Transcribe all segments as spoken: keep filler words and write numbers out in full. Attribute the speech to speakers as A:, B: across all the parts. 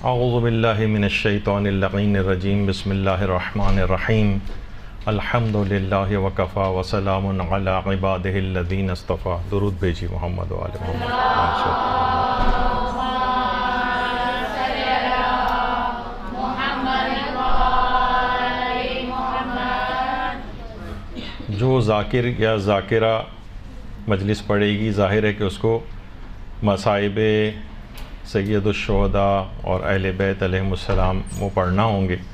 A: اعوذ باللہ من الشیطان اللعین الرجیم بسم اللہ الرحمن الرحیم الحمد للہ وکفا وسلام علی عبادہ الذین اصطفیٰ. درود بھیجی محمد و آل محمد. جو ذاکر یا ذاکرہ مجلس پڑھے گی ظاہر ہے کہ اس کو مصائب سید الشہداء اور اہل بیت علیہم السلام وہ پڑھنا ہوں گے.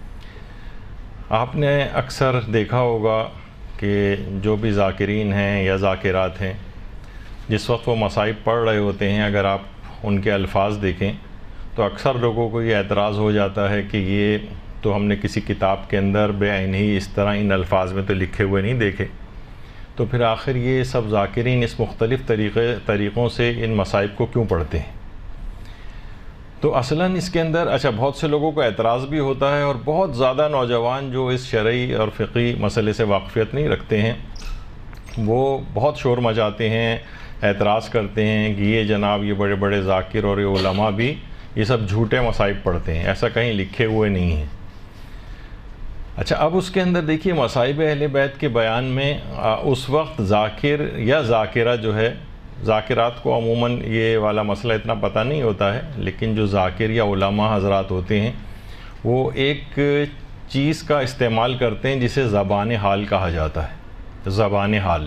A: آپ نے اکثر دیکھا ہوگا کہ جو بھی ذاکرین ہیں یا ذاکرات ہیں جس وقت وہ مصائب پڑھ رہے ہوتے ہیں اگر آپ ان کے الفاظ دیکھیں تو اکثر لوگوں کو یہ اعتراض ہو جاتا ہے کہ یہ تو ہم نے کسی کتاب کے اندر بے عین ہی اس طرح ان الفاظ میں تو لکھے ہوئے نہیں دیکھے، تو پھر آخر یہ سب ذاکرین اس مختلف طریقے طریقوں سے ان مصائب کو کیوں پڑھتے ہیں؟ تو اصلاً اس کے اندر اچھا بہت سے لوگوں کو اعتراض بھی ہوتا ہے، اور بہت زیادہ نوجوان جو اس شرعی اور فقہی مسئلے سے واقفیت نہیں رکھتے ہیں وہ بہت شور مچاتے ہیں، اعتراض کرتے ہیں کہ یہ جناب یہ بڑے بڑے ذاکر اور یہ علماء بھی یہ سب جھوٹے مصائب پڑھتے ہیں، ایسا کہیں لکھے ہوئے نہیں ہیں. اچھا اب اس کے اندر دیکھیے مصائب اہل بیت کے بیان میں اس وقت ذاکر یا ذاکرہ جو ہے، ذاکرات کو عموماً یہ والا مسئلہ اتنا پتہ نہیں ہوتا ہے، لیکن جو ذاکر یا علماء حضرات ہوتے ہیں وہ ایک چیز کا استعمال کرتے ہیں جسے زبان حال کہا جاتا ہے. زبان حال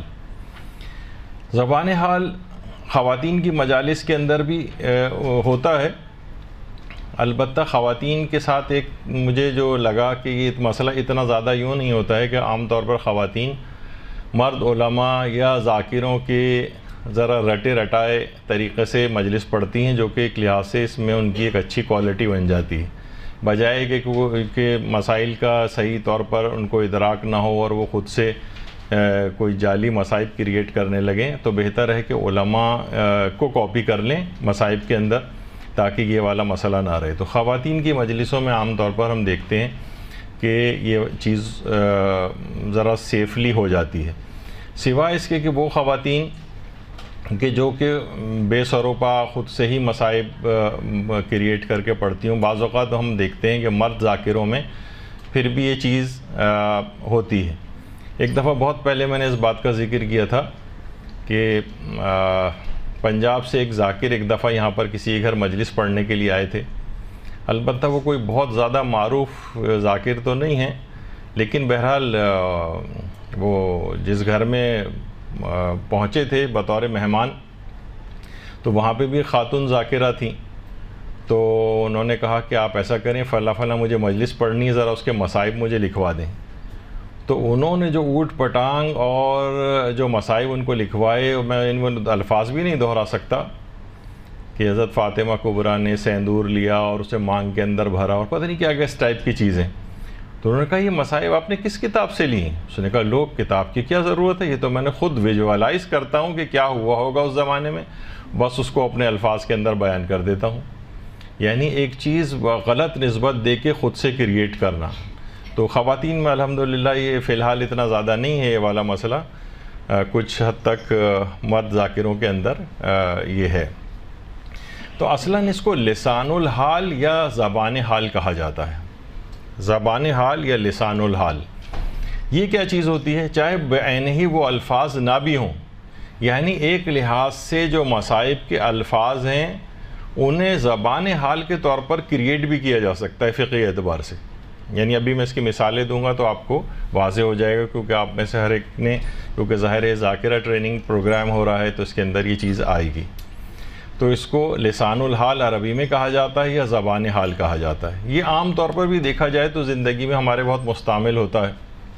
A: زبان حال خواتین کی مجالس کے اندر بھی ہوتا ہے، البتہ خواتین کے ساتھ ایک مجھے جو لگا کہ یہ مسئلہ اتنا زیادہ یوں نہیں ہوتا ہے کہ عام طور پر خواتین مرد علماء یا ذاکروں کے ذرا رٹے رٹائے طریقے سے مجلس پڑھتی ہیں، جو کہ ایک لحاظ سے اس میں ان کی ایک اچھی کوالٹی بن جاتی ہے، بجائے کہ وہ کہ مسائل کا صحیح طور پر ان کو ادراک نہ ہو اور وہ خود سے کوئی جعلی مصائب کریٹ کرنے لگیں. تو بہتر ہے کہ علماء کو کاپی کر لیں مصائب کے اندر تاکہ یہ والا مسئلہ نہ رہے. تو خواتین کی مجلسوں میں عام طور پر ہم دیکھتے ہیں کہ یہ چیز ذرا سیفلی ہو جاتی ہے، سوائے اس کے کہ وہ خواتین کہ جو کہ بے سروپا خود سے ہی مصائب کریٹ کر کے پڑھتی ہوں. بعض اوقات ہم دیکھتے ہیں کہ مرد ذاکروں میں پھر بھی یہ چیز ہوتی ہے. ایک دفعہ بہت پہلے میں نے اس بات کا ذکر کیا تھا کہ پنجاب سے ایک ذاکر ایک دفعہ یہاں پر کسی گھر مجلس پڑھنے کے لیے آئے تھے. البتہ وہ کوئی بہت زیادہ معروف ذاکر تو نہیں ہیں، لیکن بہرحال وہ جس گھر میں پہنچے تھے بطور مہمان تو وہاں پہ بھی خاتون ذاکرہ تھیں. تو انہوں نے کہا کہ آپ ایسا کریں فلاں فلاں مجھے مجلس پڑھنی ہے، ذرا اس کے مصائب مجھے لکھوا دیں. تو انہوں نے جو اوٹ پٹانگ اور جو مصائب ان کو لکھوائے، میں ان میں الفاظ بھی نہیں دہرا سکتا کہ حضرت فاطمہ کبریٰ نے سیندور لیا اور اسے مانگ کے اندر بھرا اور پتہ نہیں کیا کیا اس ٹائپ کی چیزیں. تو انہوں نے کہا یہ مصائب آپ نے کس کتاب سے لی ہیں؟ اس نے کہا لوگ کتاب کی کیا ضرورت ہے، یہ تو میں نے خود ویژوالائز کرتا ہوں کہ کیا ہوا ہوگا اس زمانے میں، بس اس کو اپنے الفاظ کے اندر بیان کر دیتا ہوں. یعنی ایک چیز غلط نسبت دے کے خود سے کریٹ کرنا. تو خواتین میں الحمدللہ یہ فی الحال اتنا زیادہ نہیں ہے یہ والا مسئلہ، کچھ حد تک مرد ذاکروں کے اندر یہ ہے. تو اصلاً اس کو لسان الحال یا زبان حال کہا جاتا ہے. زبان حال یا لسان الحال یہ کیا چیز ہوتی ہے؟ چاہے بعین ہی وہ الفاظ نہ بھی ہوں، یعنی ایک لحاظ سے جو مصائب کے الفاظ ہیں انہیں زبان حال کے طور پر کریٹ بھی کیا جا سکتا ہے فقہی اعتبار سے. یعنی ابھی میں اس کی مثالیں دوں گا تو آپ کو واضح ہو جائے گا، کیونکہ آپ میں سے ہر ایک نے، کیونکہ ظاہر ہے ذاکرہ ٹریننگ پروگرام ہو رہا ہے تو اس کے اندر یہ چیز آئے گی. تو اس کو لسان الحال عربی میں کہا جاتا ہے یا زبان حال کہا جاتا ہے. یہ عام طور پر بھی دیکھا جائے تو زندگی میں ہمارے بہت مستعمل ہوتا ہے،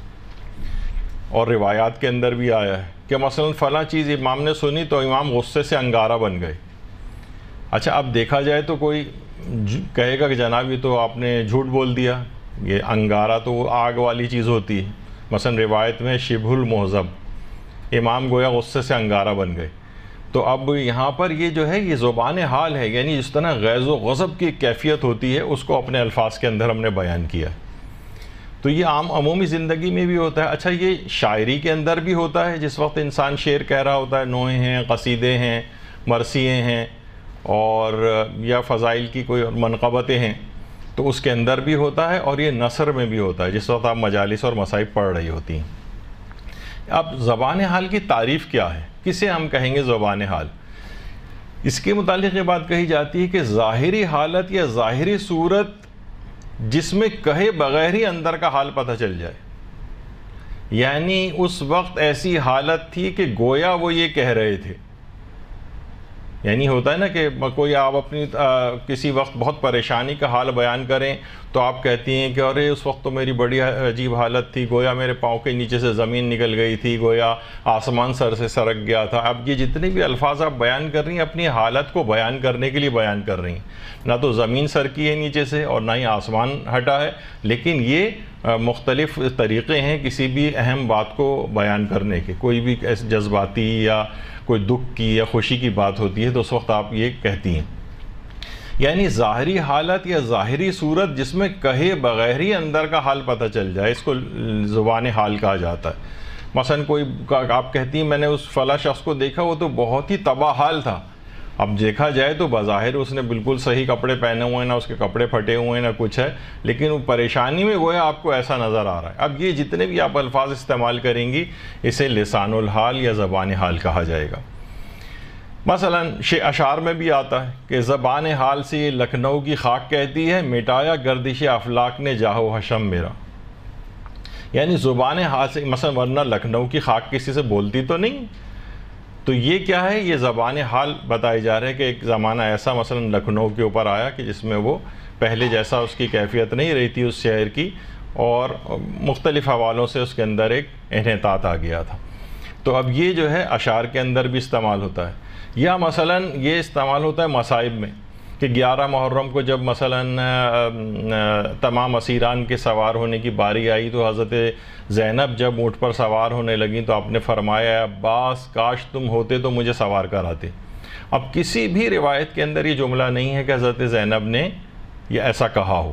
A: اور روایات کے اندر بھی آیا ہے کہ مثلا فلاں چیز امام نے سنی تو امام غصے سے انگارہ بن گئے. اچھا اب دیکھا جائے تو کوئی کہے گا کہ جناب یہ تو آپ نے جھوٹ بول دیا، یہ انگارہ تو وہ آگ والی چیز ہوتی ہے. مثلا روایت میں شبہ المحزب، امام گویا غصے سے انگارہ بن گئے. تو اب یہاں پر یہ جو ہے یہ زبان حال ہے، یعنی جس طرح غیظ و غضب کی کیفیت ہوتی ہے اس کو اپنے الفاظ کے اندر ہم نے بیان کیا. تو یہ عام عمومی زندگی میں بھی ہوتا ہے. اچھا یہ شاعری کے اندر بھی ہوتا ہے، جس وقت انسان شعر کہہ رہا ہوتا ہے، نوحے ہیں، قصیدے ہیں، مرثیے ہیں، اور یا فضائل کی کوئی منقبتیں ہیں تو اس کے اندر بھی ہوتا ہے، اور یہ نثر میں بھی ہوتا ہے جس وقت آپ مجالس اور مصائب پڑھ رہی ہوتی ہیں۔ اب زبان حال کی تعریف کیا ہے؟ کسے ہم کہیں گے زبان حال؟ اس کے متعلق یہ بات کہی جاتی ہے کہ ظاہری حالت یا ظاہری صورت جس میں کہے بغیر ہی اندر کا حال پتہ چل جائے، یعنی اس وقت ایسی حالت تھی کہ گویا وہ یہ کہہ رہے تھے۔ یعنی ہوتا ہے نا کہ کوئی آپ اپنی کسی وقت بہت پریشانی کا حال بیان کریں تو آپ کہتی ہیں کہ ارے اس وقت تو میری بڑی عجیب حالت تھی، گویا میرے پاؤں کے نیچے سے زمین نکل گئی تھی، گویا آسمان سر سے سرک گیا تھا۔ اب یہ جتنے بھی الفاظ آپ بیان کر رہی ہیں اپنی حالت کو بیان کرنے کے لیے بیان کر رہی ہیں، نہ تو زمین سرکی ہے نیچے سے اور نہ ہی آسمان ہٹا ہے، لیکن یہ مختلف طریقے ہیں کسی بھی اہم بات کو بیان کرنے کے۔ کوئی بھی جذباتی یا کوئی دکھ کی یا خوشی کی بات ہوتی ہے تو اس وقت آپ یہ کہتی ہیں، یعنی ظاہری حالت یا ظاہری صورت جس میں کہے بغیر ہی اندر کا حال پتہ چل جائے، اس کو زبان حال کہا جاتا ہے۔ مثلا کوئی آپ کہتی ہیں میں نے اس فلاں شخص کو دیکھا وہ تو بہت ہی تباہ حال تھا، اب دیکھا جائے تو بظاہر اس نے بالکل صحیح کپڑے پہنے ہوئے ہیں، نہ اس کے کپڑے پھٹے ہوئے ہیں نہ کچھ ہے، لیکن وہ پریشانی میں گویا آپ کو ایسا نظر آ رہا ہے۔ اب یہ جتنے بھی آپ الفاظ استعمال کریں گی اسے لسان الحال یا زبان حال کہا جائے گا۔ مثلا اشعار میں بھی آتا ہے کہ زبان حال سے یہ لکھنؤ کی خاک کہتی ہے، مٹایا گردش افلاک نے جاہ و حشم میرا۔ یعنی زبان حال سے مثلا ورنہ لکھنؤ کی خاک کسی سے بولتی تو نہیں، تو یہ کیا ہے؟ یہ زبان حال بتائی جا رہا ہے کہ ایک زمانہ ایسا مثلا لکھنؤ کے اوپر آیا کہ جس میں وہ پہلے جیسا اس کی کیفیت نہیں رہی تھی اس شہر کی، اور مختلف حوالوں سے اس کے اندر ایک انحطاط آ گیا تھا۔ تو اب یہ جو ہے اشعار کے اندر بھی استعمال ہوتا ہے، یا مثلا یہ استعمال ہوتا ہے مصائب میں کہ گیارہ محرم کو جب مثلا تمام اسیران کے سوار ہونے کی باری آئی تو حضرت زینب جب اونٹ پر سوار ہونے لگیں تو آپ نے فرمایا عباس کاش تم ہوتے تو مجھے سوار کراتے۔ اب کسی بھی روایت کے اندر یہ جملہ نہیں ہے کہ حضرت زینب نے یہ ایسا کہا ہو،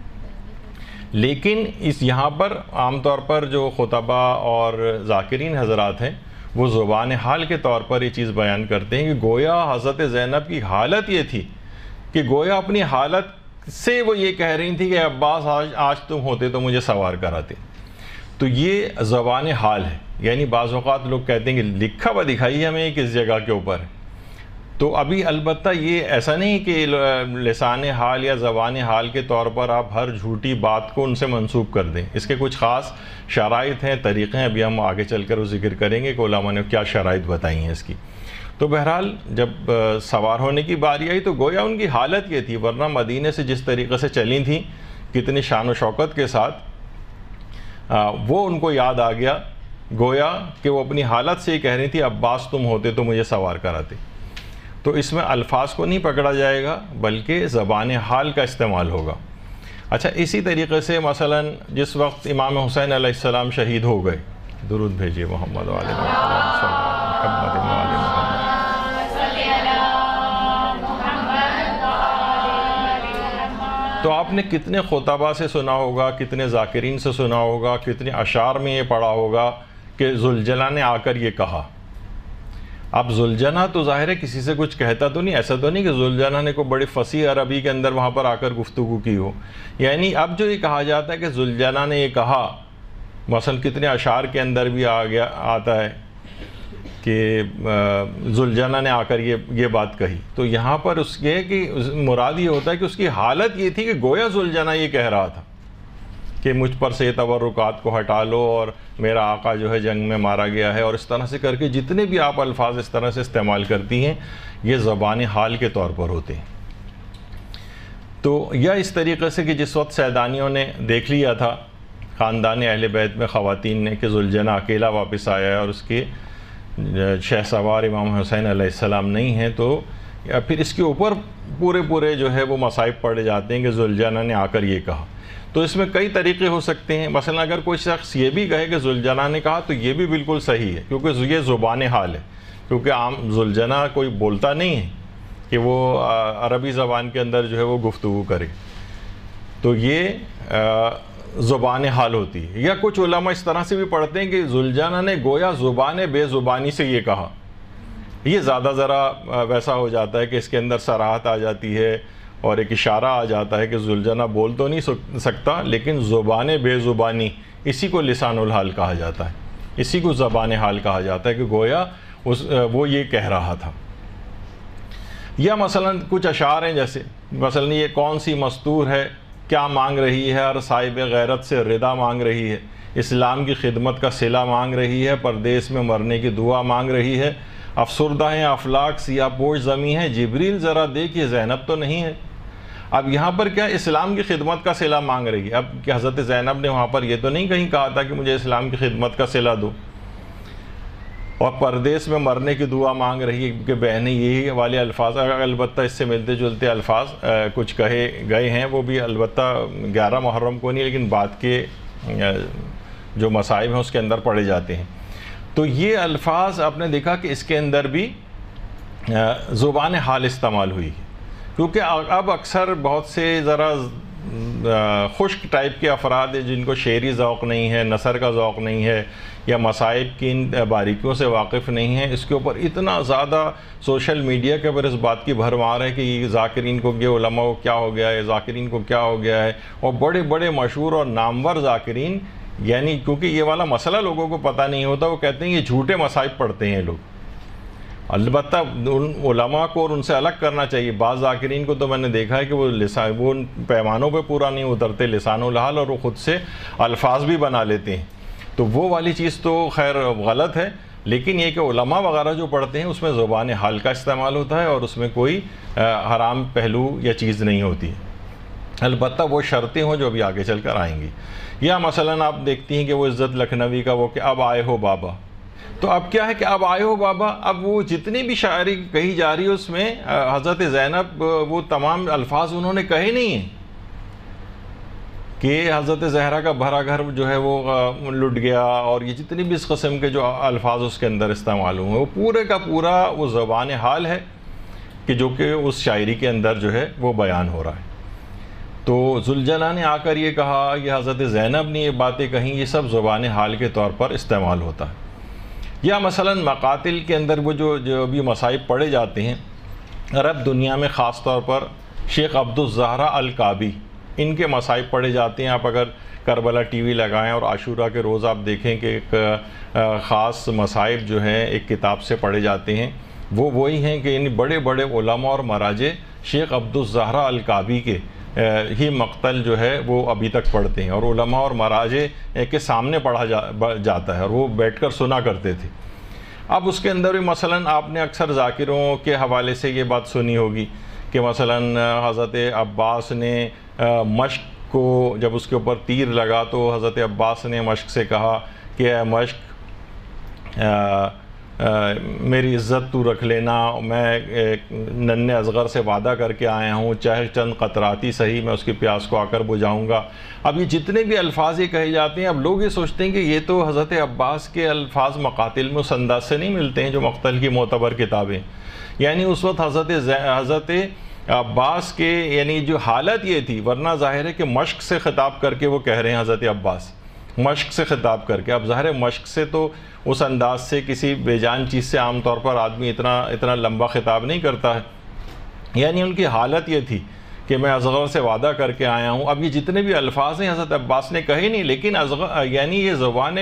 A: لیکن اس یہاں پر عام طور پر جو خطبہ اور ذاکرین حضرات ہیں وہ زبان حال کے طور پر یہ چیز بیان کرتے ہیں کہ گویا حضرت زینب کی حالت یہ تھی کہ گویا اپنی حالت سے وہ یہ کہہ رہی تھی کہ عباس آج آج تم ہوتے تو مجھے سوار کراتے۔ تو یہ زبان حال ہے، یعنی بعض اوقات لوگ کہتے ہیں کہ لکھا ہوا دکھائیے ہمیں کس جگہ کے اوپر ہے، تو ابھی البتہ یہ ایسا نہیں کہ لسان حال یا زبان حال کے طور پر آپ ہر جھوٹی بات کو ان سے منسوب کر دیں، اس کے کچھ خاص شرائط ہیں، طریقے ہیں، ابھی ہم آگے چل کر وہ ذکر کریں گے کہ علماء نے کیا شرائط بتائی ہیں اس کی۔ تو بہرحال جب سوار ہونے کی باری آئی تو گویا ان کی حالت یہ تھی، ورنہ مدینے سے جس طریقے سے چلی تھیں کتنی شان و شوکت کے ساتھ، وہ ان کو یاد آ گیا گویا کہ وہ اپنی حالت سے یہ کہہ رہی تھی عباس تم ہوتے تو مجھے سوار کراتے۔ تو اس میں الفاظ کو نہیں پکڑا جائے گا بلکہ زبان حال کا استعمال ہوگا۔ اچھا، اسی طریقے سے مثلا جس وقت امام حسین علیہ السلام شہید ہو گئے، درود بھیجیے محمد و آل محمد صلی اللہ علیہ وسلم۔ تو آپ نے کتنے خطبہ سے سنا ہوگا، کتنے ذاکرین سے سنا ہوگا، کتنے اشعار میں یہ پڑھا ہوگا کہ ذوالجناح نے آ کر یہ کہا۔ اب ذوالجناح تو ظاہر ہے کسی سے کچھ کہتا تو نہیں، ایسا تو نہیں کہ ذوالجناح نے کوئی بڑی فصیح عربی کے اندر وہاں پر آ کر گفتگو کی ہو، یعنی اب جو یہ کہا جاتا ہے کہ ذوالجناح نے یہ کہا، مثلا کتنے اشعار کے اندر بھی آ گیا آتا ہے کہ ذوالجناح نے آ کر یہ یہ بات کہی، تو یہاں پر اس کے کہ مراد یہ ہوتا ہے کہ اس کی حالت یہ تھی کہ گویا ذوالجناح یہ کہہ رہا تھا کہ مجھ پر سے تبرکات کو ہٹا لو اور میرا آقا جو ہے جنگ میں مارا گیا ہے، اور اس طرح سے کر کے جتنے بھی آپ الفاظ اس طرح سے استعمال کرتی ہیں یہ زبان حال کے طور پر ہوتے ہیں۔ تو یا اس طریقے سے کہ جس وقت سیدانیوں نے دیکھ لیا تھا خاندان اہل بیت میں خواتین نے کہ ذوالجناح اکیلا واپس آیا ہے اور اس کے شہ سوار امام حسین علیہ السلام نہیں ہیں، تو یا پھر اس کے اوپر پورے پورے جو ہے وہ مصائب پڑے جاتے ہیں کہ ذوالجناح نے آ کر یہ کہا۔ تو اس میں کئی طریقے ہو سکتے ہیں، مثلا اگر کوئی شخص یہ بھی کہے کہ ذوالجناح نے کہا تو یہ بھی بالکل صحیح ہے، کیونکہ یہ زبان حال ہے، کیونکہ عام ذوالجناح کوئی بولتا نہیں ہے کہ وہ عربی زبان کے اندر جو ہے وہ گفتگو کرے، تو یہ زبان حال ہوتی ہے۔ یا کچھ علماء اس طرح سے بھی پڑھتے ہیں کہ ذوالجناح نے گویا زبان بے زبانی سے یہ کہا یہ زیادہ ذرا ویسا ہو جاتا ہے کہ اس کے اندر صراحت آ جاتی ہے اور ایک اشارہ آ جاتا ہے کہ ذوالجناح بول تو نہیں سکتا، لیکن زبان بے زبانی، اسی کو لسان الحال کہا جاتا ہے، اسی کو زبان حال کہا جاتا ہے کہ گویا اس وہ یہ کہہ رہا تھا۔ یا مثلا کچھ اشعار ہیں، جیسے مثلا یہ کون سی مستور ہے، کیا مانگ رہی ہے، ہر صاحب غیرت سے ردا مانگ رہی ہے، اسلام کی خدمت کا صلہ مانگ رہی ہے، پردیس میں مرنے کی دعا مانگ رہی ہے، افسردہ ہیں افلاک سیاہ پوش زمیں ہے، جبریل ذرا دیکھیے زینب تو نہیں ہے۔ اب یہاں پر کیا اسلام کی خدمت کا صلہ مانگ رہی ہے؟ اب کہ حضرت زینب نے وہاں پر یہ تو نہیں کہیں کہا تھا کہ مجھے اسلام کی خدمت کا صلہ دو، اور پردیس میں مرنے کی دعا مانگ رہی ہے کہ بہنیں یہی والے الفاظ، البتہ اس سے ملتے جلتے الفاظ کچھ کہے گئے ہیں، وہ بھی البتہ گیارہ محرم کو نہیں لیکن بعد کے جو مصائب ہیں اس کے اندر پڑھے جاتے ہیں۔ تو یہ الفاظ آپ نے دیکھا کہ اس کے اندر بھی زبان حال استعمال ہوئی، کیونکہ اب اکثر بہت سے ذرا خشک ٹائپ کے افراد ہیں جن کو شعری ذوق نہیں ہے، نثر کا ذوق نہیں ہے، یا مصائب کی ان باریکیوں سے واقف نہیں ہیں، اس کے اوپر اتنا زیادہ سوشل میڈیا کے اوپر اس بات کی بھرمار ہے کہ یہ ذاکرین کو یہ علماء کو کیا ہو گیا ہے، ذاکرین کو کیا ہو گیا ہے، اور بڑے بڑے مشہور اور نامور ذاکرین، یعنی کیونکہ یہ والا مسئلہ لوگوں کو پتہ نہیں ہوتا، وہ کہتے ہیں یہ جھوٹے مصائب پڑھتے ہیں لوگ۔ البتہ ان علماء کو اور ان سے الگ کرنا چاہیے۔ بعض ذاکرین کو تو میں نے دیکھا ہے کہ وہ لسان وہ پیمانوں پہ پورا نہیں اترتے لسان الحال، اور وہ خود سے الفاظ بھی بنا لیتے ہیں، تو وہ والی چیز تو خیر غلط ہے، لیکن یہ کہ علماء وغیرہ جو پڑھتے ہیں اس میں زبان حال کا استعمال ہوتا ہے اور اس میں کوئی حرام پہلو یا چیز نہیں ہوتی، البتہ وہ شرطیں ہوں جو ابھی آگے چل کر آئیں گی۔ یا مثلاً آپ دیکھتی ہیں کہ وہ عزت لکھنوی کا وہ کہ اب آئے ہو بابا، تو اب کیا ہے کہ اب آئے ہو بابا، اب وہ جتنی بھی شاعری کہی جا رہی ہے اس میں حضرت زینب وہ تمام الفاظ انہوں نے کہے نہیں ہیں کہ حضرت زہرا کا بھرا گھر جو ہے وہ لٹ گیا، اور یہ جتنی بھی اس قسم کے جو الفاظ اس کے اندر استعمال ہوئے وہ پورے کا پورا وہ زبان حال ہے کہ جو کہ اس شاعری کے اندر جو ہے وہ بیان ہو رہا ہے۔ تو ذوالجناح نے آ کر یہ کہا، یہ حضرت زینب نے یہ باتیں کہیں، یہ سب زبان حال کے طور پر استعمال ہوتا ہے۔ یا مثلاً مقاتل کے اندر وہ جو جو بھی مصائب پڑھے جاتے ہیں، عرب دنیا میں خاص طور پر شیخ عبد الزہرا الکعبی، ان کے مصائب پڑھے جاتے ہیں۔ آپ اگر کربلا ٹی وی لگائیں اور عاشورہ کے روز آپ دیکھیں کہ ایک خاص مصائب جو ہیں ایک کتاب سے پڑھے جاتے ہیں، وہ وہی ہیں کہ ان بڑے بڑے علماء اور مراجع شیخ عبد الزہرا الکعبی کے ہی مقتل جو ہے وہ ابھی تک پڑھتے ہیں، اور علماء اور مراجع کے سامنے پڑھا جا جاتا ہے اور وہ بیٹھ کر سنا کرتے تھے۔ اب اس کے اندر بھی مثلاً آپ نے اکثر ذاکروں کے حوالے سے یہ بات سنی ہوگی کہ مثلاً حضرت عباس نے مشک کو جب اس کے اوپر تیر لگا تو حضرت عباس نے مشک سے کہا کہ اے مشک میری عزت تو رکھ لینا، میں ننھے اصغر سے وعدہ کر کے آیا ہوں، چاہے چند قطراتی صحیح میں اس کی پیاس کو آ کر بجھاؤں گا۔ اب یہ جتنے بھی الفاظ یہ کہے جاتے ہیں، اب لوگ یہ سوچتے ہیں کہ یہ تو حضرت عباس کے الفاظ مقاتل میں اس انداز سے نہیں ملتے ہیں جو مقتل کی معتبر کتابیں، یعنی اس وقت حضرت حضرت عباس کے یعنی جو حالت یہ تھی، ورنہ ظاہر ہے کہ مشک سے خطاب کر کے وہ کہہ رہے ہیں حضرت عباس، مشک سے خطاب کر کے۔ اب ظاہر ہے مشک سے تو اس انداز سے کسی بے جان چیز سے عام طور پر آدمی اتنا اتنا لمبا خطاب نہیں کرتا ہے، یعنی ان کی حالت یہ تھی کہ میں اصغر سے وعدہ کر کے آیا ہوں۔ اب یہ جتنے بھی الفاظ ہیں حضرت عباس نے کہے نہیں، لیکن اصغر یعنی یہ زبان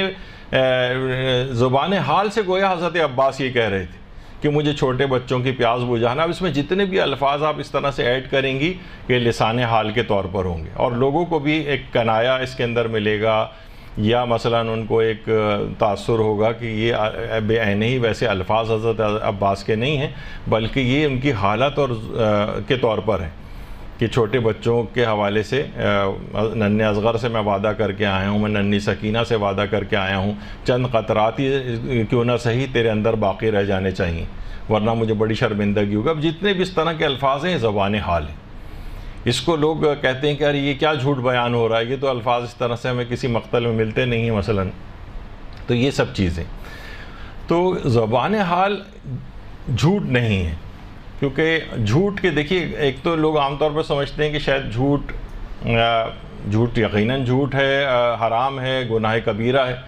A: زبان حال سے گویا حضرت عباس یہ کہہ رہے تھے کہ مجھے چھوٹے بچوں کی پیاس بجھانا۔ اب اس میں جتنے بھی الفاظ آپ اس طرح سے ایڈ کریں گی کہ لسان حال کے طور پر ہوں گے، اور لوگوں کو بھی ایک کنایا اس کے اندر ملے گا، یا مثلاً ان کو ایک تاثر ہوگا کہ یہ بے عینی ہی ویسے الفاظ حضرت عباس کے نہیں ہیں، بلکہ یہ ان کی حالت اور کے طور پر ہے کہ چھوٹے بچوں کے حوالے سے ننھے اصغر سے میں وعدہ کر کے آیا ہوں، میں ننھی سکینہ سے وعدہ کر کے آیا ہوں، چند قطراتی کیوں نہ صحیح تیرے اندر باقی رہ جانے چاہیے، ورنہ مجھے بڑی شرمندگی ہوگا۔ اب جتنے بھی اس طرح کے الفاظ ہیں زبان حال ہیں، اس کو لوگ کہتے ہیں کہ ارے یہ کیا جھوٹ بیان ہو رہا ہے، یہ تو الفاظ اس طرح سے ہمیں کسی مقتل میں ملتے نہیں ہیں مثلاً، تو یہ سب چیزیں۔ تو زبان حال جھوٹ نہیں ہے، کیونکہ جھوٹ کے دیکھیے ایک تو لوگ عام طور پر سمجھتے ہیں کہ شاید جھوٹ جھوٹ یقیناً جھوٹ ہے، حرام ہے، گناہ کبیرہ ہے،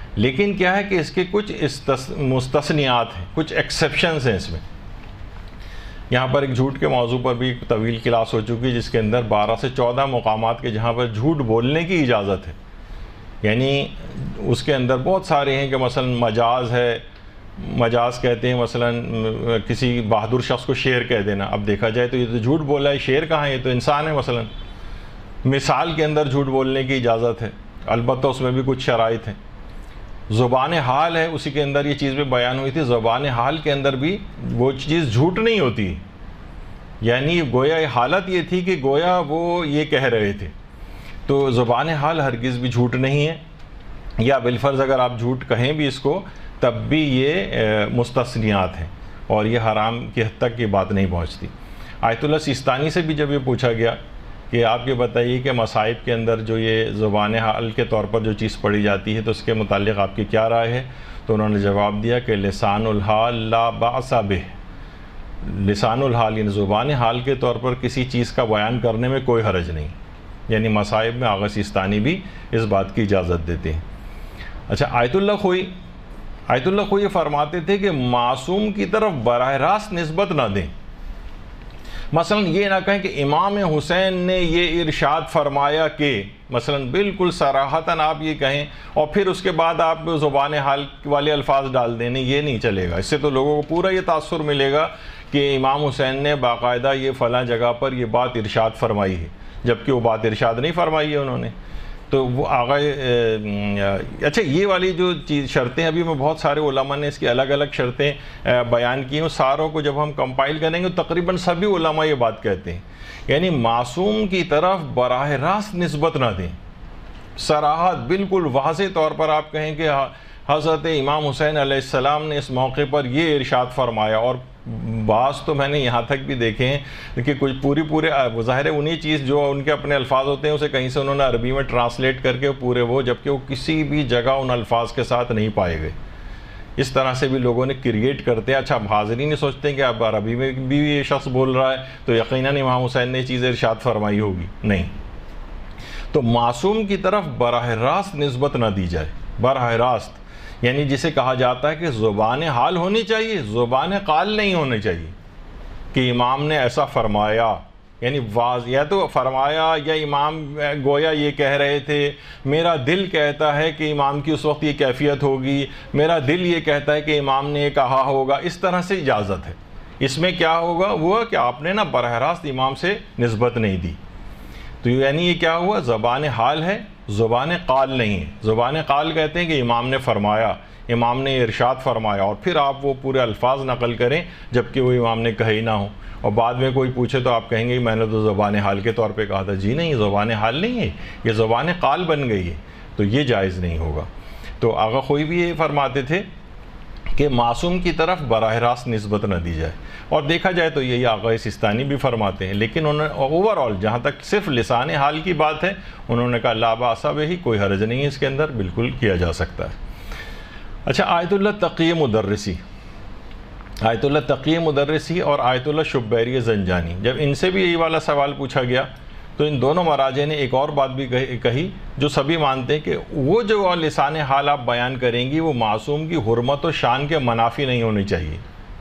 A: لیکن کیا ہے کہ اس کے کچھ مستثنیات ہیں، کچھ ایکسیپشنز ہیں اس میں. یہاں پر ایک جھوٹ کے موضوع پر بھی ایک طویل کلاس ہو چکی جس کے اندر بارہ سے چودہ مقامات کے جہاں پر جھوٹ بولنے کی اجازت ہے. یعنی اس کے اندر بہت سارے ہیں کہ مثلا مجاز ہے، مجاز کہتے ہیں مثلا کسی بہادر شخص کو شیر کہہ دینا. اب دیکھا جائے تو یہ تو جھوٹ بولا ہے، شیر کہاں ہے، یہ تو انسان ہے. مثلا مثال کے اندر جھوٹ بولنے کی اجازت ہے، البتہ اس میں بھی کچھ شرائط ہیں. زبان حال ہے، اسی کے اندر یہ چیز بھی بیان ہوئی تھی، زبان حال کے اندر بھی وہ چیز جھوٹ نہیں ہوتی. یعنی گویا حالت یہ تھی کہ گویا وہ یہ کہہ رہے تھے. تو زبان حال ہرگز بھی جھوٹ نہیں ہے، یا بالفرض اگر آپ جھوٹ کہیں بھی اس کو تب بھی یہ مستثنیات ہیں اور یہ حرام کی حد تک یہ بات نہیں پہنچتی. آیت اللہ سیستانی سے بھی جب یہ پوچھا گیا کہ آپ یہ بتائیے کہ مصائب کے اندر جو یہ زبان حال کے طور پر جو چیز پڑھی جاتی ہے تو اس کے متعلق آپ کی کیا رائے ہے، تو انہوں نے جواب دیا کہ لسان الحال لا باس بہ. لسان الحال یعنی زبان حال کے طور پر کسی چیز کا بیان کرنے میں کوئی حرج نہیں. یعنی مصائب میں آغا سیستانی بھی اس بات کی اجازت دیتے ہیں. اچھا، آیت اللہ خوئی آیت اللہ خوئی فرماتے تھے کہ معصوم کی طرف براہ راست نسبت نہ دیں. مثلا یہ نہ کہیں کہ امام حسین نے یہ ارشاد فرمایا کہ، مثلا بالکل صراحتاً آپ یہ کہیں اور پھر اس کے بعد آپ زبان حال والے الفاظ ڈال دیں. یہ نہیں چلے گا. اس سے تو لوگوں کو پورا یہ تاثر ملے گا کہ امام حسین نے باقاعدہ یہ فلاں جگہ پر یہ بات ارشاد فرمائی ہے، جبکہ وہ بات ارشاد نہیں فرمائی ہے انہوں نے. تو وہ آغا اچھا یہ والی جو چیز شرطیں ابھی میں بہت سارے علماء نے اس کی الگ الگ شرطیں بیان کی ہوں، ساروں کو جب ہم کمپائل کریں گے تقریباً سبھی علماء یہ بات کہتے ہیں. یعنی معصوم کی طرف براہ راست نسبت نہ دیں. صراحت بالکل واضح طور پر آپ کہیں کہ حضرت امام حسین علیہ السلام نے اس موقع پر یہ ارشاد فرمایا. اور بعض تو میں نے یہاں تک بھی دیکھے ہیں کہ کچھ پوری پورے ظاہر ہے انہی چیز جو ان کے اپنے الفاظ ہوتے ہیں اسے کہیں سے انہوں نے عربی میں ٹرانسلیٹ کر کے پورے وہ، جبکہ وہ کسی بھی جگہ ان الفاظ کے ساتھ نہیں پائے گئے. اس طرح سے بھی لوگوں نے کریٹ کرتے ہیں. اچھا، اب حاضرین نہیں سوچتے ہیں کہ اب عربی میں بھی یہ شخص بول رہا ہے تو یقیناً امام حسین نے چیز ارشاد فرمائی ہوگی. نہیں. تو معصوم کی طرف براہ راست نسبت نہ دی جائے. براہ راست یعنی جسے کہا جاتا ہے کہ زبان حال ہونی چاہیے، زبان قال نہیں ہونی چاہیے کہ امام نے ایسا فرمایا. یعنی واضح یا تو فرمایا یا امام گویا یہ کہہ رہے تھے، میرا دل کہتا ہے کہ امام کی اس وقت یہ کیفیت ہوگی، میرا دل یہ کہتا ہے کہ امام نے یہ کہا ہوگا. اس طرح سے اجازت ہے. اس میں کیا ہوگا وہ کہ آپ نے نا براہ راست امام سے نسبت نہیں دی. تو یعنی یہ کیا ہوا، زبان حال ہے، زبان قال نہیں ہے. زبان قال کہتے ہیں کہ امام نے فرمایا، امام نے ارشاد فرمایا، اور پھر آپ وہ پورے الفاظ نقل کریں جبکہ وہ امام نے کہے ہی نہ ہو. اور بعد میں کوئی پوچھے تو آپ کہیں گے میں نے تو زبان حال کے طور پہ کہا تھا. جی نہیں، زبان حال نہیں ہے، یہ زبان قال بن گئی ہے. تو یہ جائز نہیں ہوگا. تو آغا خوئی بھی یہ فرماتے تھے کہ معصوم کی طرف براہ راست نسبت نہ دی جائے. اور دیکھا جائے تو یہی آغا سیستانی بھی فرماتے ہیں. لیکن انہوں نے اوور آل جہاں تک صرف لسان حال کی بات ہے انہوں نے کہا لا باس بہ، کوئی حرج نہیں ہے اس کے اندر، بالکل کیا جا سکتا ہے. اچھا، آیت اللہ تقی مدرسی آیت اللہ تقی مدرسی اور آیت اللہ شبیری زنجانی، جب ان سے بھی یہی والا سوال پوچھا گیا تو ان دونوں مراجع نے ایک اور بات بھی کہی جو سبھی مانتے ہیں کہ وہ جو لسان حال آپ بیان کریں گی وہ معصوم کی حرمت و شان کے منافی نہیں ہونی چاہیے.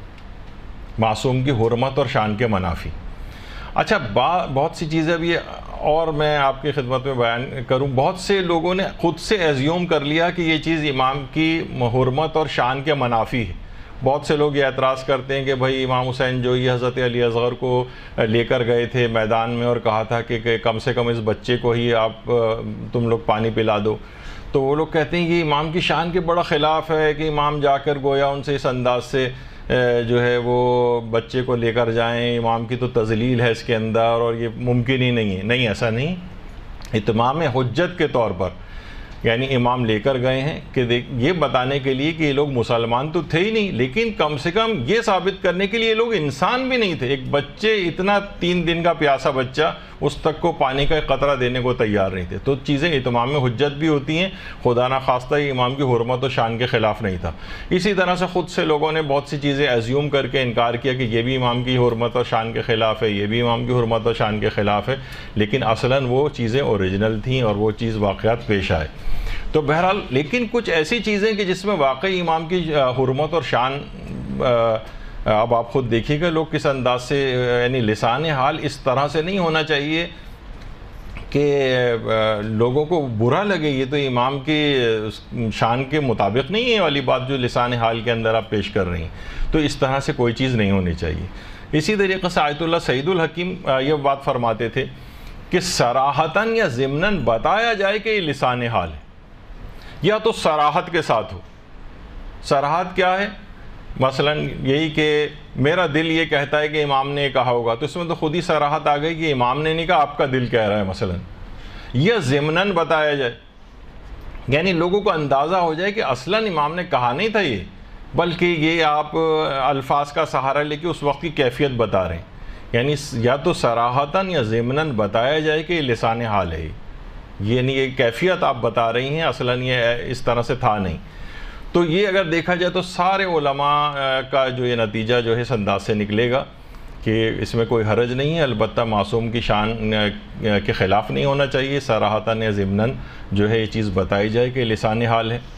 A: معصوم کی حرمت اور شان کے منافی. اچھا، بہت سی چیزیں بھی اور میں آپ کی خدمت میں بیان کروں. بہت سے لوگوں نے خود سے ایزیوم کر لیا کہ یہ چیز امام کی حرمت اور شان کے منافی ہے. بہت سے لوگ یہ اعتراض کرتے ہیں کہ بھائی امام حسین جو یہ حضرت علی اصغر کو لے کر گئے تھے میدان میں اور کہا تھا کہ کم سے کم اس بچے کو ہی آپ تم لوگ پانی پلا دو، تو وہ لوگ کہتے ہیں کہ امام کی شان کے بڑا خلاف ہے کہ امام جا کر گویا ان سے اس انداز سے جو ہے وہ بچے کو لے کر جائیں. امام کی تو تذلیل ہے اس کے اندر اور یہ ممکن ہی نہیں ہے. نہیں، ایسا نہیں. اتمام حجت کے طور پر یعنی امام لے کر گئے ہیں کہ یہ بتانے کے لیے کہ یہ لوگ مسلمان تو تھے ہی نہیں، لیکن کم سے کم یہ ثابت کرنے کے لیے یہ لوگ انسان بھی نہیں تھے. ایک بچے، اتنا تین دن کا پیاسا بچہ، اس تک کو پانی کا قطرہ دینے کو تیار نہیں تھے. تو چیزیں اتمام حجت بھی ہوتی ہیں. خدا نہ خواستہ یہ امام کی حرمت و شان کے خلاف نہیں تھا. اسی طرح سے خود سے لوگوں نے بہت سی چیزیں ایزیوم کر کے انکار کیا کہ یہ بھی امام کی حرمت و شان کے خلاف ہے، یہ بھی امام کی حرمت و شان کے خلاف ہے، لیکن اصلاً وہ چیزیں اوریجنل تھیں اور وہ چیز واقعات پیش آئے. تو بہرحال لیکن کچھ ایسی چیزیں کہ جس میں واقعی امام کی حرمت اور شان، اب آپ خود دیکھیے گا لوگ کس انداز سے، یعنی لسان حال اس طرح سے نہیں ہونا چاہیے کہ لوگوں کو برا لگے، یہ تو امام کی شان کے مطابق نہیں ہے والی بات جو لسان حال کے اندر آپ پیش کر رہی ہیں، تو اس طرح سے کوئی چیز نہیں ہونی چاہیے۔ اسی طریقے سے آیت اللہ سعید الحکیم یہ بات فرماتے تھے کہ صراحتاً یا ضمناً بتایا جائے کہ یہ لسان حال ہے، یا تو صراحت کے ساتھ ہو۔ صراحت کیا ہے؟ مثلا یہی کہ میرا دل یہ کہتا ہے کہ امام نے کہا ہوگا، تو اس میں تو خود ہی صراحت آ گئی کہ امام نے نہیں کہا، آپ کا دل کہہ رہا ہے مثلا۔ یا ضمناً بتایا جائے، یعنی لوگوں کو اندازہ ہو جائے کہ اصلاً امام نے کہا نہیں تھا یہ، بلکہ یہ آپ الفاظ کا سہارا لے کے اس وقت کی کیفیت بتا رہے ہیں۔ یعنی یا تو صراحتاً یا ضمناً بتایا جائے کہ یہ لسان حال ہے، یعنی یہ کیفیت آپ بتا رہی ہیں، اصلاً یہ اس طرح سے تھا نہیں۔ تو یہ اگر دیکھا جائے تو سارے علماء کا جو یہ نتیجہ جو ہے اس انداز سے نکلے گا کہ اس میں کوئی حرج نہیں ہے، البتہ معصوم کی شان کے خلاف نہیں ہونا چاہیے، صراحتاً یا ضمناً جو ہے یہ چیز بتائی جائے کہ لسان حال ہے۔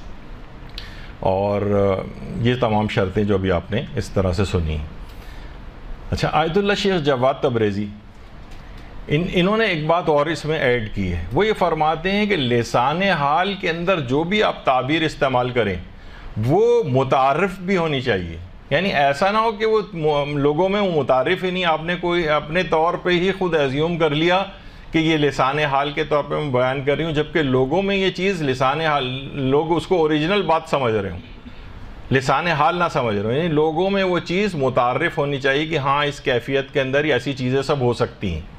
A: اور یہ تمام شرطیں جو بھی آپ نے اس طرح سے سنی۔ اچھا، آیت اللہ شیخ جواد تبریزی ان انہوں نے ایک بات اور اس میں ایڈ کی ہے، وہ یہ فرماتے ہیں کہ لسان حال کے اندر جو بھی آپ تعبیر استعمال کریں وہ متعارف بھی ہونی چاہیے، یعنی ایسا نہ ہو کہ وہ لوگوں میں وہ متعارف ہی نہیں، آپ نے کوئی اپنے طور پہ ہی خود ایزیوم کر لیا کہ یہ لسان حال کے طور پہ میں بیان کر رہی ہوں، جبکہ لوگوں میں یہ چیز لسان حال، لوگ اس کو اوریجنل بات سمجھ رہے ہوں، لسان حال نہ سمجھ رہے ہوں، یعنی لوگوں میں وہ چیز متعارف ہونی چاہیے کہ ہاں اس کیفیت کے اندر ایسی چیزیں سب ہو سکتی ہیں۔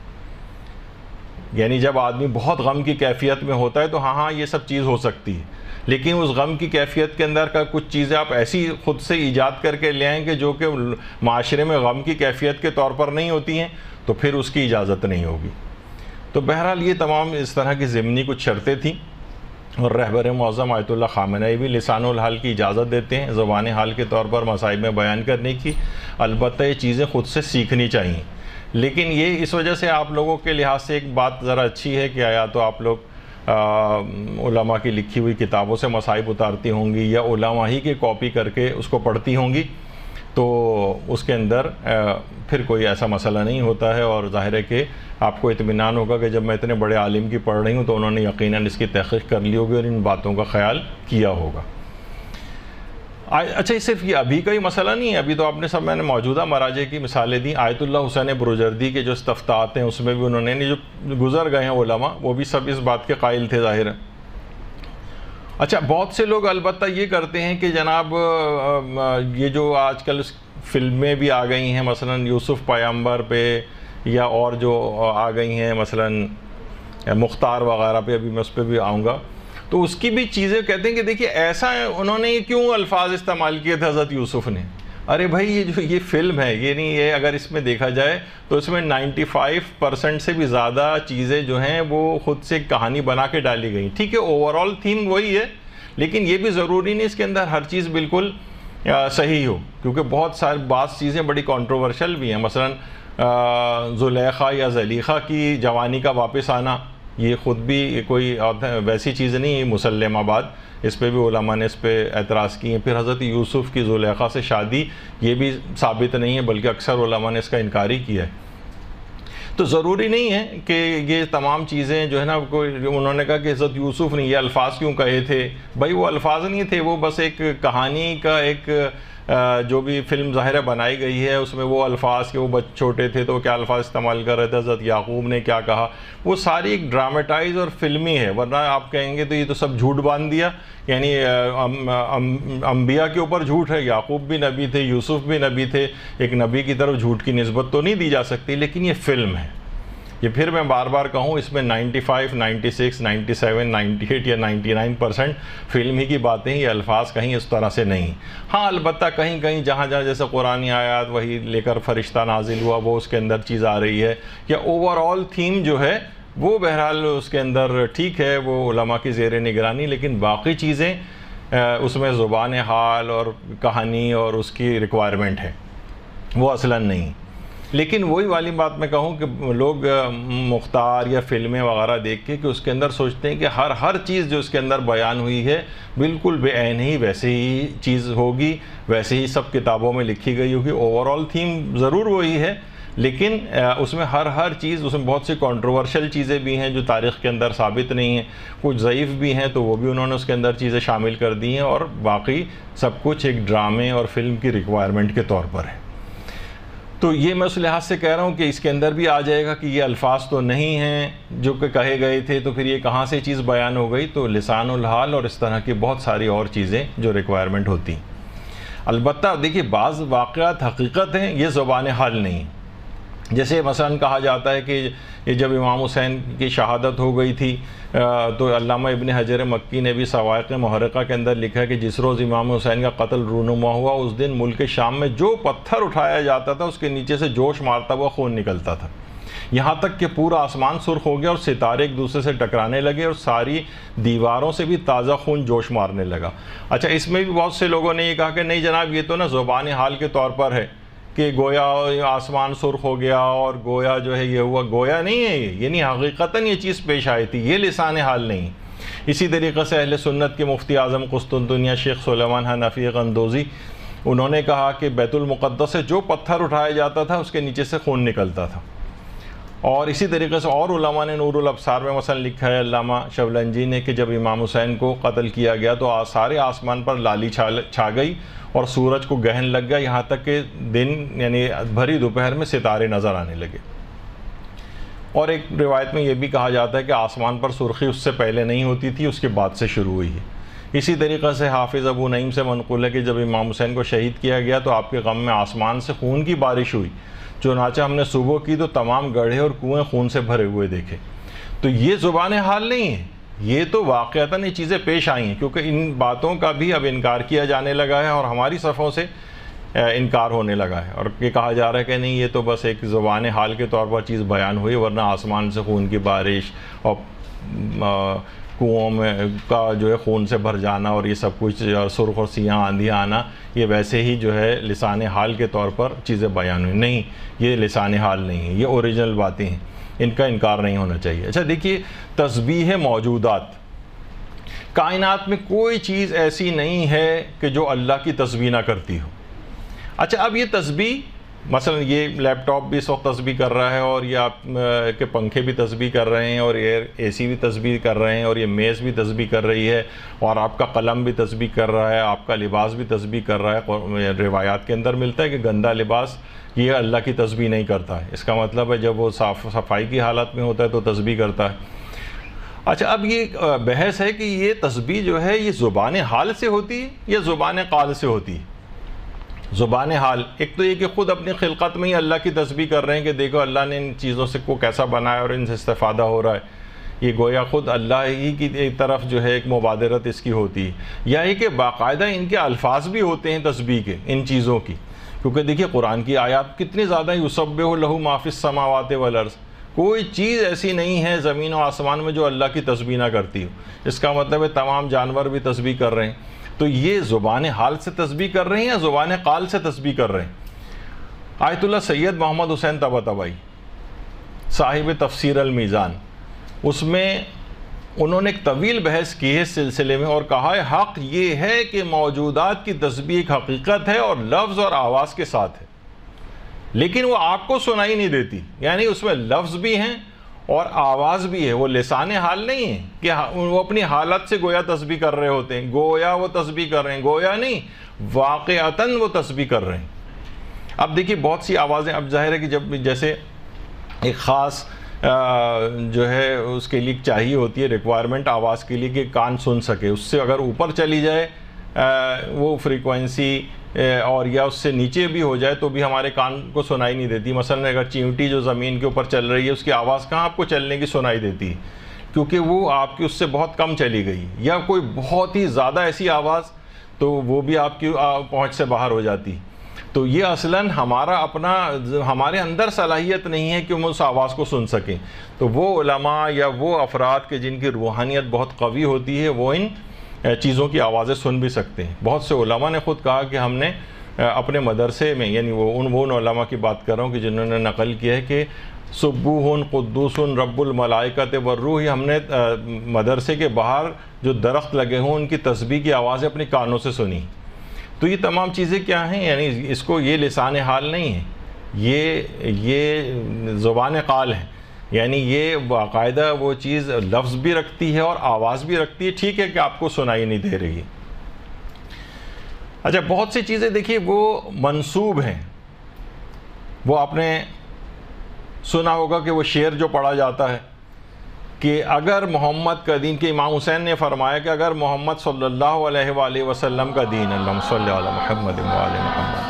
A: یعنی جب آدمی بہت غم کی کیفیت میں ہوتا ہے تو ہاں ہاں یہ سب چیز ہو سکتی ہے، لیکن اس غم کی کیفیت کے اندر کا کچھ چیزیں آپ ایسی خود سے ایجاد کر کے لے آئیں کہ جو کہ معاشرے میں غم کی کیفیت کے طور پر نہیں ہوتی ہیں، تو پھر اس کی اجازت نہیں ہوگی۔ تو بہرحال یہ تمام اس طرح کی ضمنی کچھ شرطیں تھیں، اور رہبر معظم آیت اللہ خامنہئی بھی لسان الحال کی اجازت دیتے ہیں زبان حال کے طور پر مسائب میں بیان کرنے کی، البتہ یہ چیزیں خود سے سیکھنی چاہیے۔ لیکن یہ اس وجہ سے آپ لوگوں کے لحاظ سے ایک بات ذرا اچھی ہے کہ آیا تو آپ لوگ علماء کی لکھی ہوئی کتابوں سے مصائب اتارتی ہوں گی یا علماء ہی کے کاپی کر کے اس کو پڑھتی ہوں گی، تو اس کے اندر پھر کوئی ایسا مسئلہ نہیں ہوتا ہے، اور ظاہر ہے کہ آپ کو اطمینان ہوگا کہ جب میں اتنے بڑے عالم کی پڑھ رہی ہوں تو انہوں نے یقیناً اس کی تحقیق کر لی ہوگی اور ان باتوں کا خیال کیا ہوگا۔ اچھا، صرف یہ ابھی کا ہی مسئلہ نہیں ہے، ابھی تو آپ نے سب میں نے موجودہ مراجع کی مثالیں دیں، آیت اللہ حسین بروجردی کے جو استفتاءات ہیں اس میں بھی انہوں نے جو گزر گئے ہیں علماء، وہ بھی سب اس بات کے قائل تھے ظاہر ہے۔ اچھا، بہت سے لوگ البتہ یہ کرتے ہیں کہ جناب یہ جو آج کل فلمیں بھی آ گئی ہیں مثلا یوسف پیامبر پہ یا اور جو آ گئی ہیں مثلا مختار وغیرہ پہ، ابھی میں اس پہ بھی آؤں گا، تو اس کی بھی چیزیں کہتے ہیں کہ دیکھیے ایسا انہوں نے کیوں الفاظ استعمال کیے تھے حضرت یوسف نے؟ ارے بھائی یہ جو یہ فلم ہے، یہ نہیں یہ اگر اس میں دیکھا جائے تو اس میں نائنٹی فائیو پرسنٹ سے بھی زیادہ چیزیں جو ہیں وہ خود سے کہانی بنا کے ڈالی گئی۔ ٹھیک ہے، اوور آل تھیم وہی ہے، لیکن یہ بھی ضروری نہیں اس کے اندر ہر چیز بالکل صحیح ہو، کیونکہ بہت ساری بعض چیزیں بڑی کنٹروورشل بھی ہیں، مثلا زلیخا یا زلیخا کی جوانی کا واپس آنا، یہ خود بھی کوئی ویسی چیز نہیں مسلمہ بات، اس پہ بھی علماء نے اس پہ اعتراض کیے ہیں۔ پھر حضرت یوسف کی زلیخا سے شادی، یہ بھی ثابت نہیں ہے، بلکہ اکثر علماء نے اس کا انکار ہی کیا ہے۔ تو ضروری نہیں ہے کہ یہ تمام چیزیں جو ہے نا، کوئی انہوں نے کہا کہ حضرت یوسف نے یہ الفاظ کیوں کہے تھے، بھائی وہ الفاظ نہیں تھے، وہ بس ایک کہانی کا ایک جو بھی فلم ظاہرہ بنائی گئی ہے اس میں وہ الفاظ کہ وہ بچے چھوٹے تھے تو کیا الفاظ استعمال کر رہے تھے، حضرت یعقوب نے کیا کہا، وہ ساری ایک ڈرامٹائز اور فلمی ہے، ورنہ آپ کہیں گے تو یہ تو سب جھوٹ باندھ دیا، یعنی انبیاء کے اوپر جھوٹ ہے، یعقوب بھی نبی تھے، یوسف بھی نبی تھے، ایک نبی کی طرف جھوٹ کی نسبت تو نہیں دی جا سکتی، لیکن یہ فلم ہے۔ یہ پھر میں بار بار کہوں، اس میں ninety five ninety six ninety seven ninety eight یا نائنٹی نائن پرسنٹ فلم ہی کی باتیں، یہ الفاظ کہیں اس طرح سے نہیں۔ ہاں البتہ کہیں کہیں جہاں جہاں جیسے قرآن آیات وہی لے کر فرشتہ نازل ہوا، وہ اس کے اندر چیز آ رہی ہے، یا اوور آل تھیم جو ہے وہ بہرحال اس کے اندر ٹھیک ہے، وہ علماء کی زیر نگرانی، لیکن باقی چیزیں اس میں زبان حال اور کہانی اور اس کی ریکوائرمنٹ ہے، وہ اصلاً نہیں۔ لیکن وہی والی بات میں کہوں کہ لوگ مختار یا فلمیں وغیرہ دیکھ کے کہ اس کے اندر سوچتے ہیں کہ ہر ہر چیز جو اس کے اندر بیان ہوئی ہے بالکل بے عین ہی ویسے ہی چیز ہوگی، ویسے ہی سب کتابوں میں لکھی گئی ہوگی. اوور آل تھیم ضرور وہی ہے، لیکن اس میں ہر ہر چیز، اس میں بہت سی کنٹروورشل چیزیں بھی ہیں جو تاریخ کے اندر ثابت نہیں ہیں، کچھ ضعیف بھی ہیں تو وہ بھی انہوں نے اس کے اندر چیزیں شامل کر دی ہیں، اور باقی سب کچھ ایک ڈرامے اور فلم کی ریکوائرمنٹ کے طور پر ہے. تو یہ میں اس لحاظ سے کہہ رہا ہوں کہ اس کے اندر بھی آ جائے گا کہ یہ الفاظ تو نہیں ہیں جو کہ کہے گئے تھے، تو پھر یہ کہاں سے چیز بیان ہو گئی؟ تو لسان الحال اور اس طرح کی بہت ساری اور چیزیں جو ریکوائرمنٹ ہوتی ہیں. البتہ دیکھیے بعض واقعات حقیقت ہیں، یہ زبان حال نہیں. جیسے مثلا کہا جاتا ہے کہ یہ جب امام حسین کی شہادت ہو گئی تھی تو علامہ ابن حجر مکی نے بھی صواعق محرقہ کے اندر لکھا کہ جس روز امام حسین کا قتل رونما ہوا اس دن ملک شام میں جو پتھر اٹھایا جاتا تھا اس کے نیچے سے جوش مارتا ہوا خون نکلتا تھا، یہاں تک کہ پورا آسمان سرخ ہو گیا اور ستارے ایک دوسرے سے ٹکرانے لگے اور ساری دیواروں سے بھی تازہ خون جوش مارنے لگا. اچھا، اس میں بھی بہت سے لوگوں نے یہ کہا کہ نہیں جناب یہ تو نا زبان حال کے طور پر ہے کہ گویا آسمان سرخ ہو گیا اور گویا جو ہے یہ ہوا. گویا نہیں ہے یہ، یعنی حقیقتاً یہ چیز پیش آئی تھی، یہ لسان حال نہیں. اسی طریقے سے اہل سنت کے مفتی اعظم قسطنطنیہ شیخ سلیمان حنفی قندوزی، انہوں نے کہا کہ بیت المقدس سے جو پتھر اٹھایا جاتا تھا اس کے نیچے سے خون نکلتا تھا. اور اسی طریقے سے اور علماء نے نور الابصار میں مثلا لکھا ہے علامہ شبلنجی نے کہ جب امام حسین کو قتل کیا گیا تو سارے آسمان پر لالی چھا گئی اور سورج کو گہن لگ گیا، یہاں تک کہ دن یعنی بھری دوپہر میں ستارے نظر آنے لگے. اور ایک روایت میں یہ بھی کہا جاتا ہے کہ آسمان پر سرخی اس سے پہلے نہیں ہوتی تھی، اس کے بعد سے شروع ہوئی ہے. اسی طریقے سے حافظ ابو نعیم سے منقول ہے کہ جب امام حسین کو شہید کیا گیا تو آپ کے غم میں آسمان سے خون کی بارش ہوئی، چنانچہ ہم نے صبح کی تو تمام گڑھے اور کنویں خون سے بھرے ہوئے دیکھے. تو یہ زبان حال نہیں ہے، یہ تو واقعتاً یہ چیزیں پیش آئی ہیں، کیونکہ ان باتوں کا بھی اب انکار کیا جانے لگا ہے اور ہماری صفوں سے انکار ہونے لگا ہے، اور یہ کہا جا رہا ہے کہ نہیں یہ تو بس ایک زبان حال کے طور پر چیز بیان ہوئی، ورنہ آسمان سے خون کی بارش اور کنوؤں میں کا جو ہے خون سے بھر جانا اور یہ سب کچھ سرخ اور سیاہ آندھی آنا یہ ویسے ہی جو ہے لسان حال کے طور پر چیزیں بیان ہوئی. نہیں، یہ لسان حال نہیں ہے، یہ اوریجنل باتیں ہیں، ان کا انکار نہیں ہونا چاہیے. اچھا دیکھیے، تسبیح موجودات، کائنات میں کوئی چیز ایسی نہیں ہے کہ جو اللہ کی تسبیح نہ کرتی ہو. اچھا اب یہ تسبیح مثلا یہ لیپ ٹاپ بھی اس وقت تسبیح کر رہا ہے اور یہ آپ کے پنکھے بھی تسبیح کر رہے ہیں اور یہ اے سی بھی تسبیح کر رہے ہیں اور یہ میز بھی تسبیح کر رہی ہے اور آپ کا قلم بھی تسبیح کر رہا ہے، آپ کا لباس بھی تسبیح کر رہا ہے. روایات کے اندر ملتا ہے کہ گندا لباس یہ اللہ کی تسبیح نہیں کرتا ہے، اس کا مطلب ہے جب وہ صاف صفائی کی حالت میں ہوتا ہے تو تسبیح کرتا ہے. اچھا اب یہ بحث ہے کہ یہ تسبیح جو ہے یہ زبان حال سے ہوتی ہے یا زبان قال سے ہوتی ہے. زبان حال ایک تو یہ کہ خود اپنی خلقت میں ہی اللہ کی تسبیح کر رہے ہیں کہ دیکھو اللہ نے ان چیزوں سے کو کیسا بنایا اور ان سے استفادہ ہو رہا ہے، یہ گویا خود اللہ ہی کی ایک طرف جو ہے ایک مبادرت اس کی ہوتی ہے. یا یہ کہ باقاعدہ ان کے الفاظ بھی ہوتے ہیں تسبیح کے ان چیزوں کی، کیونکہ دیکھیے قرآن کی آیات کتنی زیادہ یسبح لہ ما فی السماوات والارض، کوئی چیز ایسی نہیں ہے زمین و آسمان میں جو اللہ کی تسبیح نہ کرتی ہو. اس کا مطلب ہے تمام جانور بھی تسبیح کر رہے ہیں. تو یہ زبان حال سے تسبیح کر رہے ہیں یا زبان قال سے تسبیح کر رہے ہیں؟ آیت اللہ سید محمد حسین طباطبائی صاحب تفسیر المیزان، اس میں انہوں نے ایک طویل بحث کی ہے اس سلسلے میں اور کہا ہے حق یہ ہے کہ موجودات کی تسبیح ایک حقیقت ہے اور لفظ اور آواز کے ساتھ ہے، لیکن وہ آپ کو سنائی نہیں دیتی، یعنی اس میں لفظ بھی ہیں اور آواز بھی ہے. وہ لسان حال نہیں ہے کہ وہ اپنی حالت سے گویا تسبیح کر رہے ہوتے ہیں، گویا وہ تسبیح کر رہے ہیں، گویا نہیں، واقعتاً وہ تسبیح کر رہے ہیں. اب دیکھیے بہت سی آوازیں، اب ظاہر ہے کہ جب جیسے ایک خاص جو ہے اس کے لیے چاہیے ہوتی ہے ریکوائرمنٹ آواز کے لیے کہ کان سن سکے، اس سے اگر اوپر چلی جائے وہ فریکوینسی اور یا اس سے نیچے بھی ہو جائے تو بھی ہمارے کان کو سنائی نہیں دیتی. مثلا اگر چیونٹی جو زمین کے اوپر چل رہی ہے اس کی آواز کہاں آپ کو چلنے کی سنائی دیتی ہے، کیونکہ وہ آپ کی اس سے بہت کم چلی گئی. یا کوئی بہت ہی زیادہ ایسی آواز تو وہ بھی آپ کی پہنچ سے باہر ہو جاتی. تو یہ اصلاً ہمارا اپنا ہمارے اندر صلاحیت نہیں ہے کہ ہم اس آواز کو سن سکیں. تو وہ علماء یا وہ افراد کے جن کی روحانیت بہت قوی ہوتی ہے وہ ان چیزوں کی آوازیں سن بھی سکتے ہیں. بہت سے علماء نے خود کہا کہ ہم نے اپنے مدرسے میں، یعنی وہ ان وہ علماء کی بات کر رہا ہوں کہ جنہوں نے نقل کیا ہے کہ سبوح قدوس رب الملائکۃ والروح، ہم نے مدرسے کے باہر جو درخت لگے ہوں ان کی تسبیح کی آوازیں اپنی کانوں سے سنی۔ تو یہ تمام چیزیں کیا ہیں؟ یعنی اس کو یہ لسان حال نہیں ہے، یہ یہ زبان قال ہے، یعنی یہ باقاعدہ وہ چیز لفظ بھی رکھتی ہے اور آواز بھی رکھتی ہے۔ ٹھیک ہے کہ آپ کو سنائی نہیں دے رہی۔ اچھا، بہت سی چیزیں دیکھیے وہ منسوب ہیں، وہ آپ نے سنا ہوگا کہ وہ شعر جو پڑھا جاتا ہے کہ اگر محمد کا دین، کہ امام حسین نے فرمایا کہ اگر محمد صلی اللہ علیہ وآلہ وسلم کا دین، اللہم صلی علی محمد وآل محمد،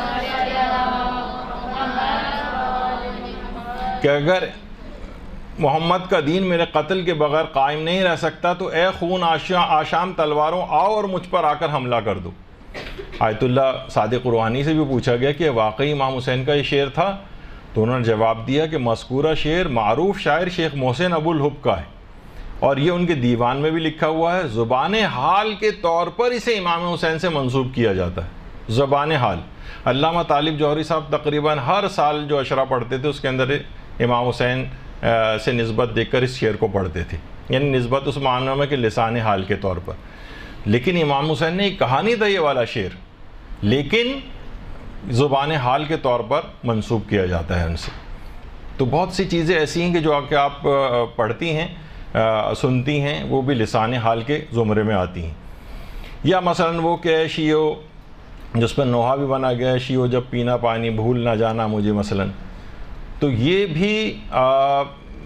A: کہ اگر محمد کا دین میرے قتل کے بغیر قائم نہیں رہ سکتا تو اے خون آشام تلواروں آؤ اور مجھ پر آ کر حملہ کر دو۔ آیت اللہ صادق روحانی سے بھی پوچھا گیا کہ واقعی امام حسین کا یہ شعر تھا؟ تو انہوں نے جواب دیا کہ مذکورہ شعر معروف شاعر شیخ محسن ابو الحب کا ہے، اور یہ ان کے دیوان میں بھی لکھا ہوا ہے۔ زبان حال کے طور پر اسے امام حسین سے منسوب کیا جاتا ہے، زبان حال۔ علامہ طالب جوہری صاحب تقریباً ہر سال جو اشرا پڑھتے تھے اس کے اندر امام حسین سے نسبت دیکھ کر اس شعر کو پڑھتے تھے، یعنی نسبت اس معنی میں کہ لسان حال کے طور پر۔ لیکن امام حسین نے ایک کہانی تھا یہ والا شعر، لیکن زبان حال کے طور پر منسوب کیا جاتا ہے ان سے۔ تو بہت سی چیزیں ایسی ہیں کہ جو کہ آپ پڑھتی ہیں، سنتی ہیں، وہ بھی لسان حال کے زمرے میں آتی ہیں۔ یا مثلا وہ کہ شیو، جس پر نوحہ بھی بنا گیا ہے، شیو جب پینا پانی بھول نہ جانا مجھے مثلا، تو یہ بھی آ,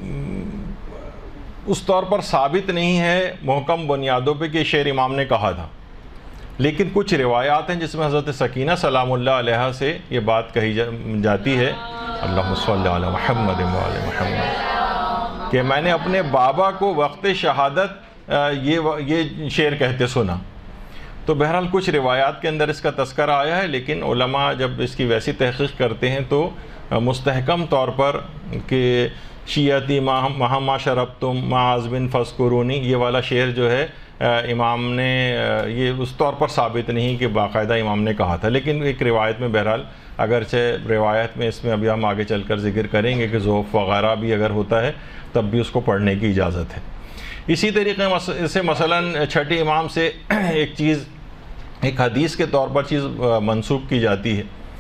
A: اس طور پر ثابت نہیں ہے محکم بنیادوں پہ کہ شعر امام نے کہا تھا، لیکن کچھ روایات ہیں جس میں حضرت سکینہ سلام اللہ علیہا سے یہ بات کہی جاتی ہے، اللہم صلی علی محمد وآل محمد، کہ میں نے اپنے بابا کو وقت شہادت یہ یہ شعر کہتے سنا۔ تو بہرحال کچھ روایات کے اندر اس کا تذکرہ آیا ہے، لیکن علماء جب اس کی ویسی تحقیق کرتے ہیں تو مستحکم طور پر کہ شیعتی مہما شربتم معاذ بن فذکرونی، یہ والا شعر جو ہے امام نے یہ اس طور پر ثابت نہیں کہ باقاعدہ امام نے کہا تھا، لیکن ایک روایت میں بہرحال اگرچہ روایت میں اس میں ابھی ہم آگے چل کر ذکر کریں گے کہ ذوف وغیرہ بھی اگر ہوتا ہے تب بھی اس کو پڑھنے کی اجازت ہے۔ اسی طریقے سے مثلا چھٹے امام سے ایک چیز، ایک حدیث کے طور پر چیز منسوب کی جاتی ہے۔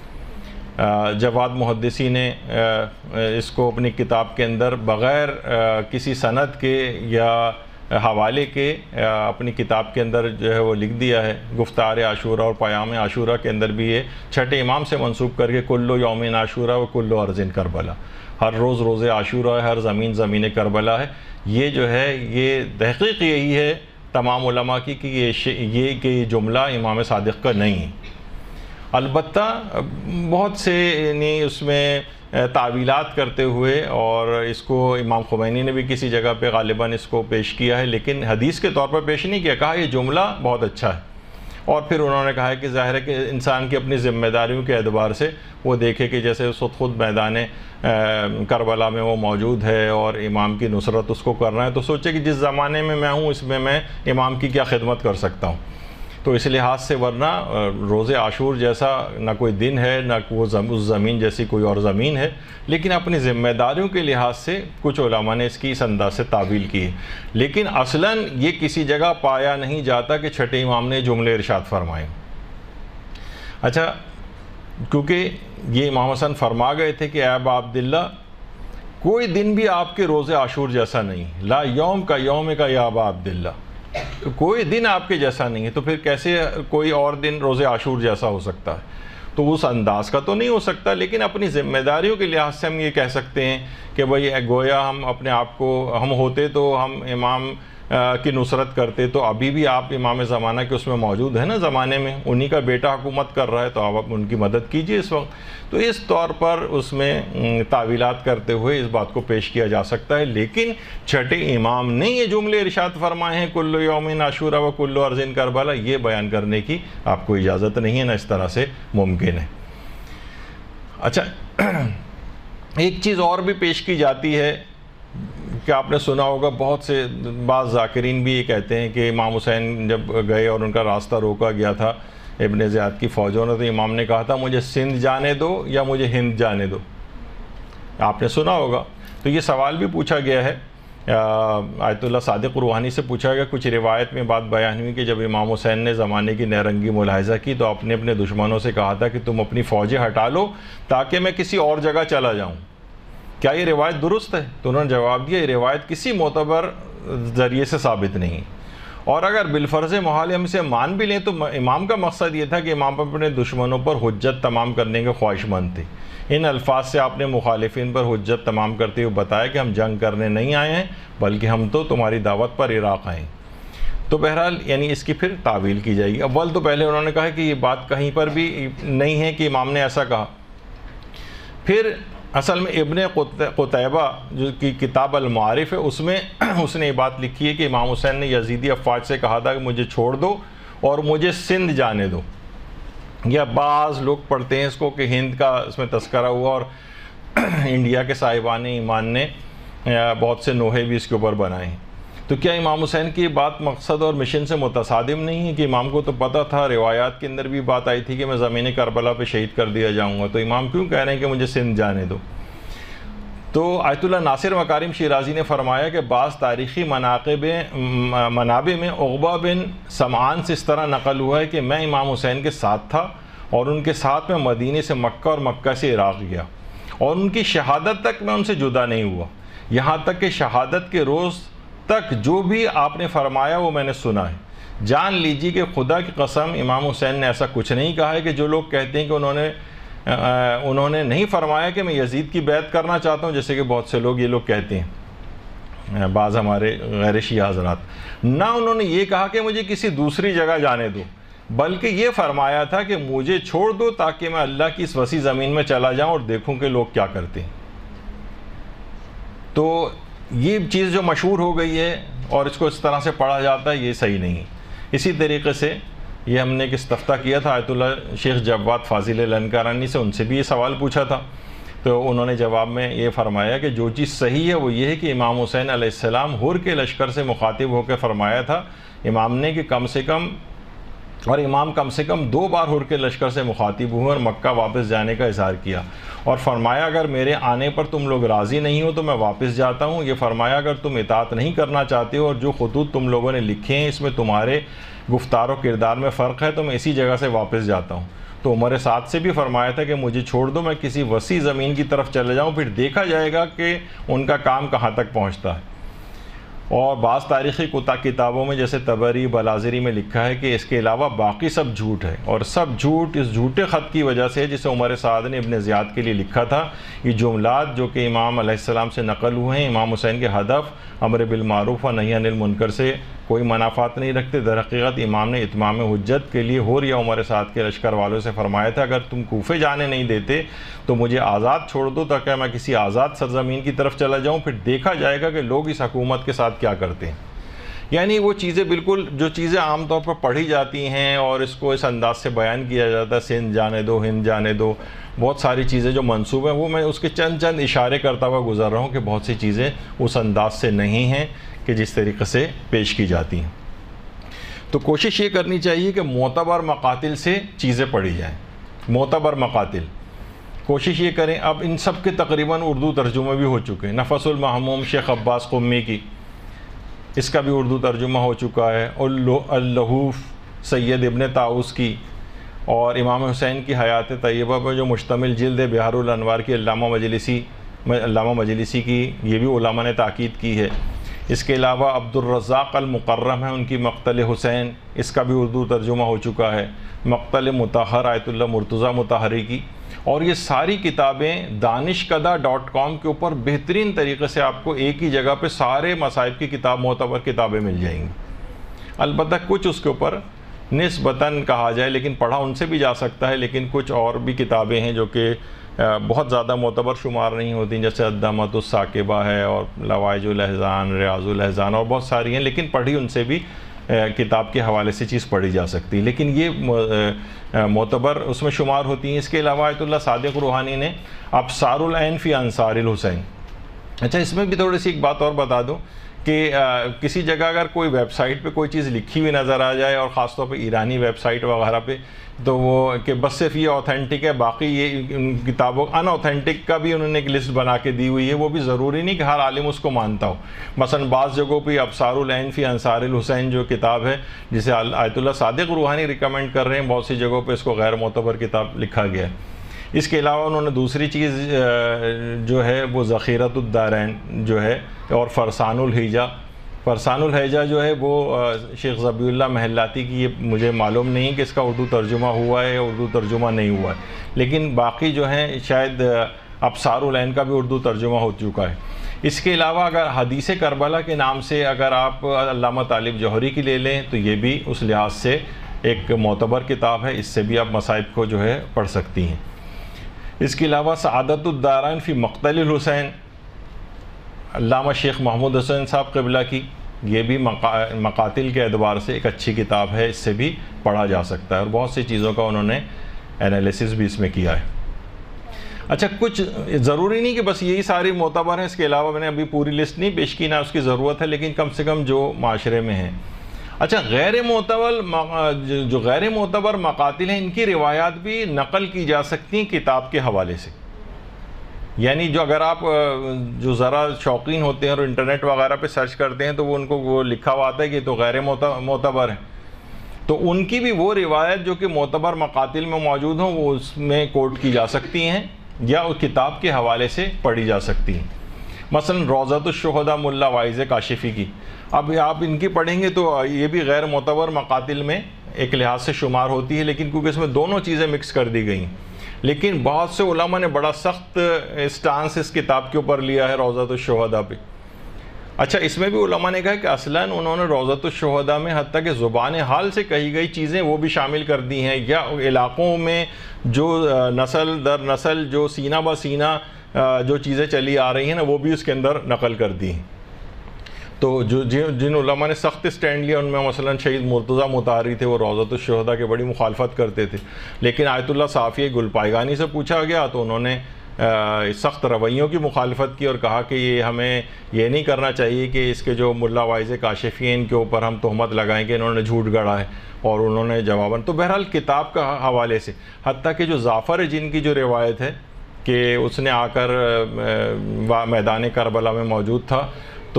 A: جواد محدثی نے اس کو اپنی کتاب کے اندر بغیر کسی سند کے یا حوالے کے اپنی کتاب کے اندر جو ہے وہ لکھ دیا ہے۔ گفتار عاشورہ اور پیام عاشورہ کے اندر بھی یہ چھٹے امام سے منسوب کر کے کلو یوم عاشورہ و کلو ارض کربلا، ہر روز روز عاشورہ ہے، ہر زمین زمین کربلا ہے۔ یہ جو ہے یہ تحقیق یہی ہے تمام علماء کی کہ یہ یہ کہ یہ جملہ امام صادق کا نہیں ہے۔ البتہ بہت سے یعنی اس میں تعویلات کرتے ہوئے، اور اس کو امام خمینی نے بھی کسی جگہ پہ غالباً اس کو پیش کیا ہے، لیکن حدیث کے طور پر پیش نہیں کیا، کہا یہ جملہ بہت اچھا ہے۔ اور پھر انہوں نے کہا کہ ظاہر ہے کہ انسان کی اپنی ذمہ داریوں کے اعتبار سے وہ دیکھے کہ جیسے اس وقت خود میدان کربلا میں وہ موجود ہے اور امام کی نصرت اس کو کرنا ہے، تو سوچے کہ جس زمانے میں میں ہوں اس میں میں امام کی کیا خدمت کر سکتا ہوں۔ تو اس لحاظ سے ورنہ روز عاشور جیسا نہ کوئی دن ہے، نہ وہ اس زمین جیسی کوئی اور زمین ہے، لیکن اپنی ذمہ داریوں کے لحاظ سے کچھ علماء نے اس کی اس انداز سے تعویل کی ہے، لیکن اصلاً یہ کسی جگہ پایا نہیں جاتا کہ چھٹے امام نے جملے ارشاد فرمائے۔ اچھا، کیونکہ یہ امام حسن فرما گئے تھے کہ اے ابا عبداللہ، کوئی دن بھی آپ کے روز عاشور جیسا نہیں، لا یوم کا یوم کا یا ابا عبداللہ، کوئی دن آپ کے جیسا نہیں ہے، تو پھر کیسے کوئی اور دن روز عاشور جیسا ہو سکتا ہے؟ تو اس انداز کا تو نہیں ہو سکتا، لیکن اپنی ذمہ داریوں کے لحاظ سے ہم یہ کہہ سکتے ہیں کہ بھئی گویا ہم اپنے آپ کو، ہم ہوتے تو ہم امام کی نصرت کرتے، تو ابھی بھی آپ امام زمانہ کے اس میں موجود ہیں نا زمانے میں، انہی کا بیٹا حکومت کر رہا ہے، تو آپ ان کی مدد کیجئے اس وقت۔ تو اس طور پر اس میں تعویلات کرتے ہوئے اس بات کو پیش کیا جا سکتا ہے، لیکن چھٹے امام نے یہ جملے ارشاد فرمائے ہیں کلو یوم عاشورہ و کلو ارض کربلا، یہ بیان کرنے کی آپ کو اجازت نہیں ہے، نہ اس طرح سے ممکن ہے۔ اچھا، ایک چیز اور بھی پیش کی جاتی ہے کہ آپ نے سنا ہوگا، بہت سے بعض ذاکرین بھی یہ کہتے ہیں کہ امام حسین جب گئے اور ان کا راستہ روکا گیا تھا ابن زیاد کی فوجوں نے، تو امام نے کہا تھا مجھے سندھ جانے دو یا مجھے ہند جانے دو، آپ نے سنا ہوگا۔ تو یہ سوال بھی پوچھا گیا ہے، آیت اللہ صادق روحانی سے پوچھا گیا، کچھ روایت میں بات بیان ہوئی کہ جب امام حسین نے زمانے کی نیرنگی ملاحظہ کی تو اپنے اپنے دشمنوں سے کہا تھا کہ تم اپنی فوجیں ہٹا لو تاکہ میں کسی اور جگہ چلا جاؤں، کیا یہ روایت درست ہے؟ تو انہوں نے جواب دیا یہ روایت کسی معتبر ذریعے سے ثابت نہیں، اور اگر بالفرض محال ہم اسے مان بھی لیں تو امام کا مقصد یہ تھا کہ امام اپنے دشمنوں پر حجت تمام کرنے کے خواہش مند تھے۔ ان الفاظ سے آپ نے مخالفین پر حجت تمام کرتے ہوئے بتایا کہ ہم جنگ کرنے نہیں آئے ہیں بلکہ ہم تو تمہاری دعوت پر عراق آئے ہیں۔ تو بہرحال یعنی اس کی پھر تعویل کی جائے گی۔ اول تو پہلے انہوں نے کہا کہ یہ بات کہیں پر بھی نہیں ہے کہ امام نے ایسا کہا۔ پھر اصل میں ابن قتیبہ جو کی کتاب المعارف ہے اس میں اس نے یہ بات لکھی ہے کہ امام حسین نے یزیدی افواج سے کہا تھا کہ مجھے چھوڑ دو اور مجھے سندھ جانے دو، یا بعض لوگ پڑھتے ہیں اس کو کہ ہند کا اس میں تذکرہ ہوا، اور انڈیا کے صاحبان ایمان نے بہت سے نوحے بھی اس کے اوپر بنائے ہیں۔ تو کیا امام حسین کی بات مقصد اور مشن سے متصادم نہیں ہے کہ امام کو تو پتہ تھا، روایات کے اندر بھی بات آئی تھی کہ میں زمین کربلا پہ شہید کر دیا جاؤں گا، تو امام کیوں کہہ رہے ہیں کہ مجھے سندھ جانے دو؟ تو آیت اللہ ناصر مکارم شیرازی نے فرمایا کہ بعض تاریخی مناقب منابع میں عقبہ بن سمعان سے اس طرح نقل ہوا ہے کہ میں امام حسین کے ساتھ تھا اور ان کے ساتھ میں مدینے سے مکہ اور مکہ سے عراق گیا، اور ان کی شہادت تک میں ان سے جدا نہیں ہوا، یہاں تک کہ شہادت کے روز تک جو بھی آپ نے فرمایا وہ میں نے سنا ہے۔ جان لیجیے کہ خدا کی قسم امام حسین نے ایسا کچھ نہیں کہا ہے کہ جو لوگ کہتے ہیں کہ انہوں نے انہوں نے نہیں فرمایا کہ میں یزید کی بیعت کرنا چاہتا ہوں، جیسے کہ بہت سے لوگ یہ لوگ کہتے ہیں، بعض ہمارے غیر شیعہ حضرات، نہ انہوں نے یہ کہا کہ مجھے کسی دوسری جگہ جانے دو، بلکہ یہ فرمایا تھا کہ مجھے چھوڑ دو تاکہ میں اللہ کی اس وسیع زمین میں چلا جاؤں اور دیکھوں کہ لوگ کیا کرتے ہیں۔ تو یہ چیز جو مشہور ہو گئی ہے اور اس کو اس طرح سے پڑھا جاتا ہے، یہ صحیح نہیں ہے۔ اسی طریقے سے یہ ہم نے ایک استفتاء کیا تھا آیت اللہ شیخ جواد فاضل لنکارانی سے، ان سے بھی یہ سوال پوچھا تھا، تو انہوں نے جواب میں یہ فرمایا کہ جو چیز صحیح ہے وہ یہ ہے کہ امام حسین علیہ السلام حر کے لشکر سے مخاطب ہو کے فرمایا تھا امام نے کہ کم سے کم اور امام کم سے کم دو بار حر کے لشکر سے مخاطب ہوئے اور مکہ واپس جانے کا اظہار کیا، اور فرمایا اگر میرے آنے پر تم لوگ راضی نہیں ہو تو میں واپس جاتا ہوں۔ یہ فرمایا اگر تم اطاعت نہیں کرنا چاہتے ہو اور جو خطوط تم لوگوں نے لکھے ہیں اس میں تمہارے گفتار و کردار میں فرق ہے تو میں اسی جگہ سے واپس جاتا ہوں۔ تو عمر سعد سے بھی فرمایا تھا کہ مجھے چھوڑ دو، میں کسی وسیع زمین کی طرف چلے جاؤں، پھر دیکھا جائے گا کہ ان کا کام کہاں تک پہنچتا ہے۔ اور بعض تاریخی کتابوں میں جیسے طبری بلازری میں لکھا ہے کہ اس کے علاوہ باقی سب جھوٹ ہے، اور سب جھوٹ اس جھوٹے خط کی وجہ سے جسے عمر سعد نے ابن زیاد کے لیے لکھا تھا۔ یہ جملات جو کہ امام علیہ السلام سے نقل ہوئے ہیں، امام حسین کے ہدف امر بالمعروف و نہی عن المنکر سے کوئی منافات نہیں رکھتے۔ در حقیقت امام نے اتمام حجت کے لیے حر یا عمر سعد کے لشکر والوں سے فرمایا تھا اگر تم کوفے جانے نہیں دیتے تو مجھے آزاد چھوڑ دو تاکہ میں کسی آزاد سرزمین کی طرف چلا جاؤں، پھر دیکھا جائے گا کہ لوگ اس حکومت کے ساتھ کیا کرتے ہیں۔ یعنی وہ چیزیں بالکل جو چیزیں عام طور پر پڑھی جاتی ہیں اور اس کو اس انداز سے بیان کیا جاتا ہے، سندھ جانے دو، ہند جانے دو، بہت ساری چیزیں جو منسوب ہیں، وہ میں اس کے چند چند اشارے کرتا ہوا گزر رہا ہوں کہ بہت سی چیزیں اس انداز سے نہیں ہیں کہ جس طریقے سے پیش کی جاتی ہیں۔ تو کوشش یہ کرنی چاہیے کہ معتبر مقاتل سے چیزیں پڑھی جائیں، معتبر مقاتل کوشش یہ کریں۔ اب ان سب کے تقریباً اردو ترجمے بھی ہو چکے ہیں۔ نفس المحموم شیخ عباس قمی کی، اس کا بھی اردو ترجمہ ہو چکا ہے، اور اللہوف سید ابن طاؤس کی، اور امام حسین کی حیات طیبہ پر جو مشتمل جلد ہے بہار الانوار کی علامہ مجلسی علامہ مجلسی کی، یہ بھی علماء نے تاکید کی ہے۔ اس کے علاوہ عبد الرزاق المقرم ہے، ان کی مقتل حسین، اس کا بھی اردو ترجمہ ہو چکا ہے۔ مقتل مطہر آیت اللہ مرتضیٰ مطہری کی، اور یہ ساری کتابیں دانش کدہ ڈاٹ کام کے اوپر بہترین طریقے سے آپ کو ایک ہی جگہ پہ سارے مصائب کی کتاب معتبر کتابیں مل جائیں گی۔ البتہ کچھ اس کے اوپر نسبتاً کہا جائے لیکن پڑھا ان سے بھی جا سکتا ہے، لیکن کچھ اور بھی کتابیں ہیں جو کہ بہت زیادہ معتبر شمار نہیں ہوتی، جیسے الدمۃ الثاقبہ ہے اور لوائج الاحزان، ریاض الاحزان، اور بہت ساری ہیں، لیکن پڑھی ان سے بھی کتاب کے حوالے سے چیز پڑھی جا سکتی، لیکن یہ معتبر اس میں شمار ہوتی ہیں۔ اس کے علاوہ آیت اللہ صادق روحانی نے ابصار العین فی انصار الحسین، اچھا اس میں بھی تھوڑی سی ایک بات اور بتا دوں کہ کسی جگہ اگر کوئی ویب سائٹ پہ کوئی چیز لکھی ہوئی نظر آ جائے، اور خاص طور پہ ایرانی ویب سائٹ وغیرہ پہ، تو وہ کہ بس صرف یہ اوتھینٹک ہے، باقی یہ ان کتابوں ان اوتھینٹک کا بھی انہوں نے ایک لسٹ بنا کے دی ہوئی ہے. وہ بھی ضروری نہیں کہ ہر عالم اس کو مانتا ہو. مثلا بعض جگہوں پہ ابصار العین فی انصار الحسین جو کتاب ہے، جسے آیت اللہ صادق روحانی ریکمینڈ کر رہے ہیں، بہت سی جگہوں پہ اس کو غیر معتبر کتاب لکھا گیا ہے. اس کے علاوہ انہوں نے دوسری چیز جو ہے وہ ذخیرۃ الدارین جو ہے، اور فرسان الحجہ. فرسان الحجہ جو ہے وہ شیخ ذبیح اللہ محلاتی کی، یہ مجھے معلوم نہیں کہ اس کا اردو ترجمہ ہوا ہے یا اردو ترجمہ نہیں ہوا ہے، لیکن باقی جو ہیں شاید ابصار العین کا بھی اردو ترجمہ ہو چکا ہے. اس کے علاوہ اگر حدیث کربلا کے نام سے اگر آپ علامہ طالب جوہری کی لے لیں تو یہ بھی اس لحاظ سے ایک معتبر کتاب ہے، اس سے بھی آپ مصائب کو جو ہے پڑھ سکتی ہیں. اس کے علاوہ سعادت الدارین فی مقتل الحسین، علامہ شیخ محمود حسین صاحب قبلہ کی، یہ بھی مقاتل کے اعتبار سے ایک اچھی کتاب ہے، اس سے بھی پڑھا جا سکتا ہے، اور بہت سی چیزوں کا انہوں نے انالیسس بھی اس میں کیا ہے. اچھا، کچھ ضروری نہیں کہ بس یہی ساری معتبر ہیں، اس کے علاوہ میں نے ابھی پوری لسٹ نہیں پیش کی، نہ اس کی ضرورت ہے، لیکن کم سے کم جو معاشرے میں ہیں. اچھا، غیر معتبر جو غیر معتبر مقاتل ہیں، ان کی روایات بھی نقل کی جا سکتی ہیں کتاب کے حوالے سے. یعنی جو اگر آپ جو ذرا شوقین ہوتے ہیں اور انٹرنیٹ وغیرہ پہ سرچ کرتے ہیں تو وہ ان کو وہ لکھا ہوا آتا ہے کہ تو غیر معتبر ہے، تو ان کی بھی وہ روایت جو کہ معتبر مقاتل میں موجود ہوں وہ اس میں کوٹ کی جا سکتی ہیں یا اس کتاب کے حوالے سے پڑھی جا سکتی ہیں. مثلا روضۃ الشہداء ملا واعظ کاشفی کی، اب آپ ان کی پڑھیں گے تو یہ بھی غیر معتبر مقاتل میں ایک لحاظ سے شمار ہوتی ہے، لیکن کیونکہ اس میں دونوں چیزیں مکس کر دی گئی ہیں. لیکن بہت سے علماء نے بڑا سخت اسٹانس اس کتاب کے اوپر لیا ہے روضۃ الشہداء پہ. اچھا، اس میں بھی علماء نے کہا کہ اصلاً انہوں نے روضۃ الشہداء میں حتیٰ کہ زبان حال سے کہی گئی چیزیں وہ بھی شامل کر دی ہیں، یا علاقوں میں جو نسل در نسل جو سینہ بہ سینہ جو چیزیں چلی آ رہی ہیں نا وہ بھی اس کے اندر نقل کر دی ہیں. تو جو جن علماء نے سخت سٹینڈ لیا ان میں مثلا شہید مرتضیٰ مطہری تھے، وہ روضۃ الشہداء کے بڑی مخالفت کرتے تھے، لیکن آیت اللہ صافی گلپائگانی سے پوچھا گیا تو انہوں نے سخت رویوں کی مخالفت کی اور کہا کہ یہ ہمیں یہ نہیں کرنا چاہیے کہ اس کے جو ملا واعظ کاشفی ہیں ان کے اوپر ہم تہمت لگائیں گے انہوں نے جھوٹ گڑھا ہے، اور انہوں نے جواباً تو بہرحال کتاب کا حوالے سے حتیٰ کہ جو جعفر جن کی جو روایت ہے کہ اس نے آ کر میدان کربلا میں موجود تھا، تو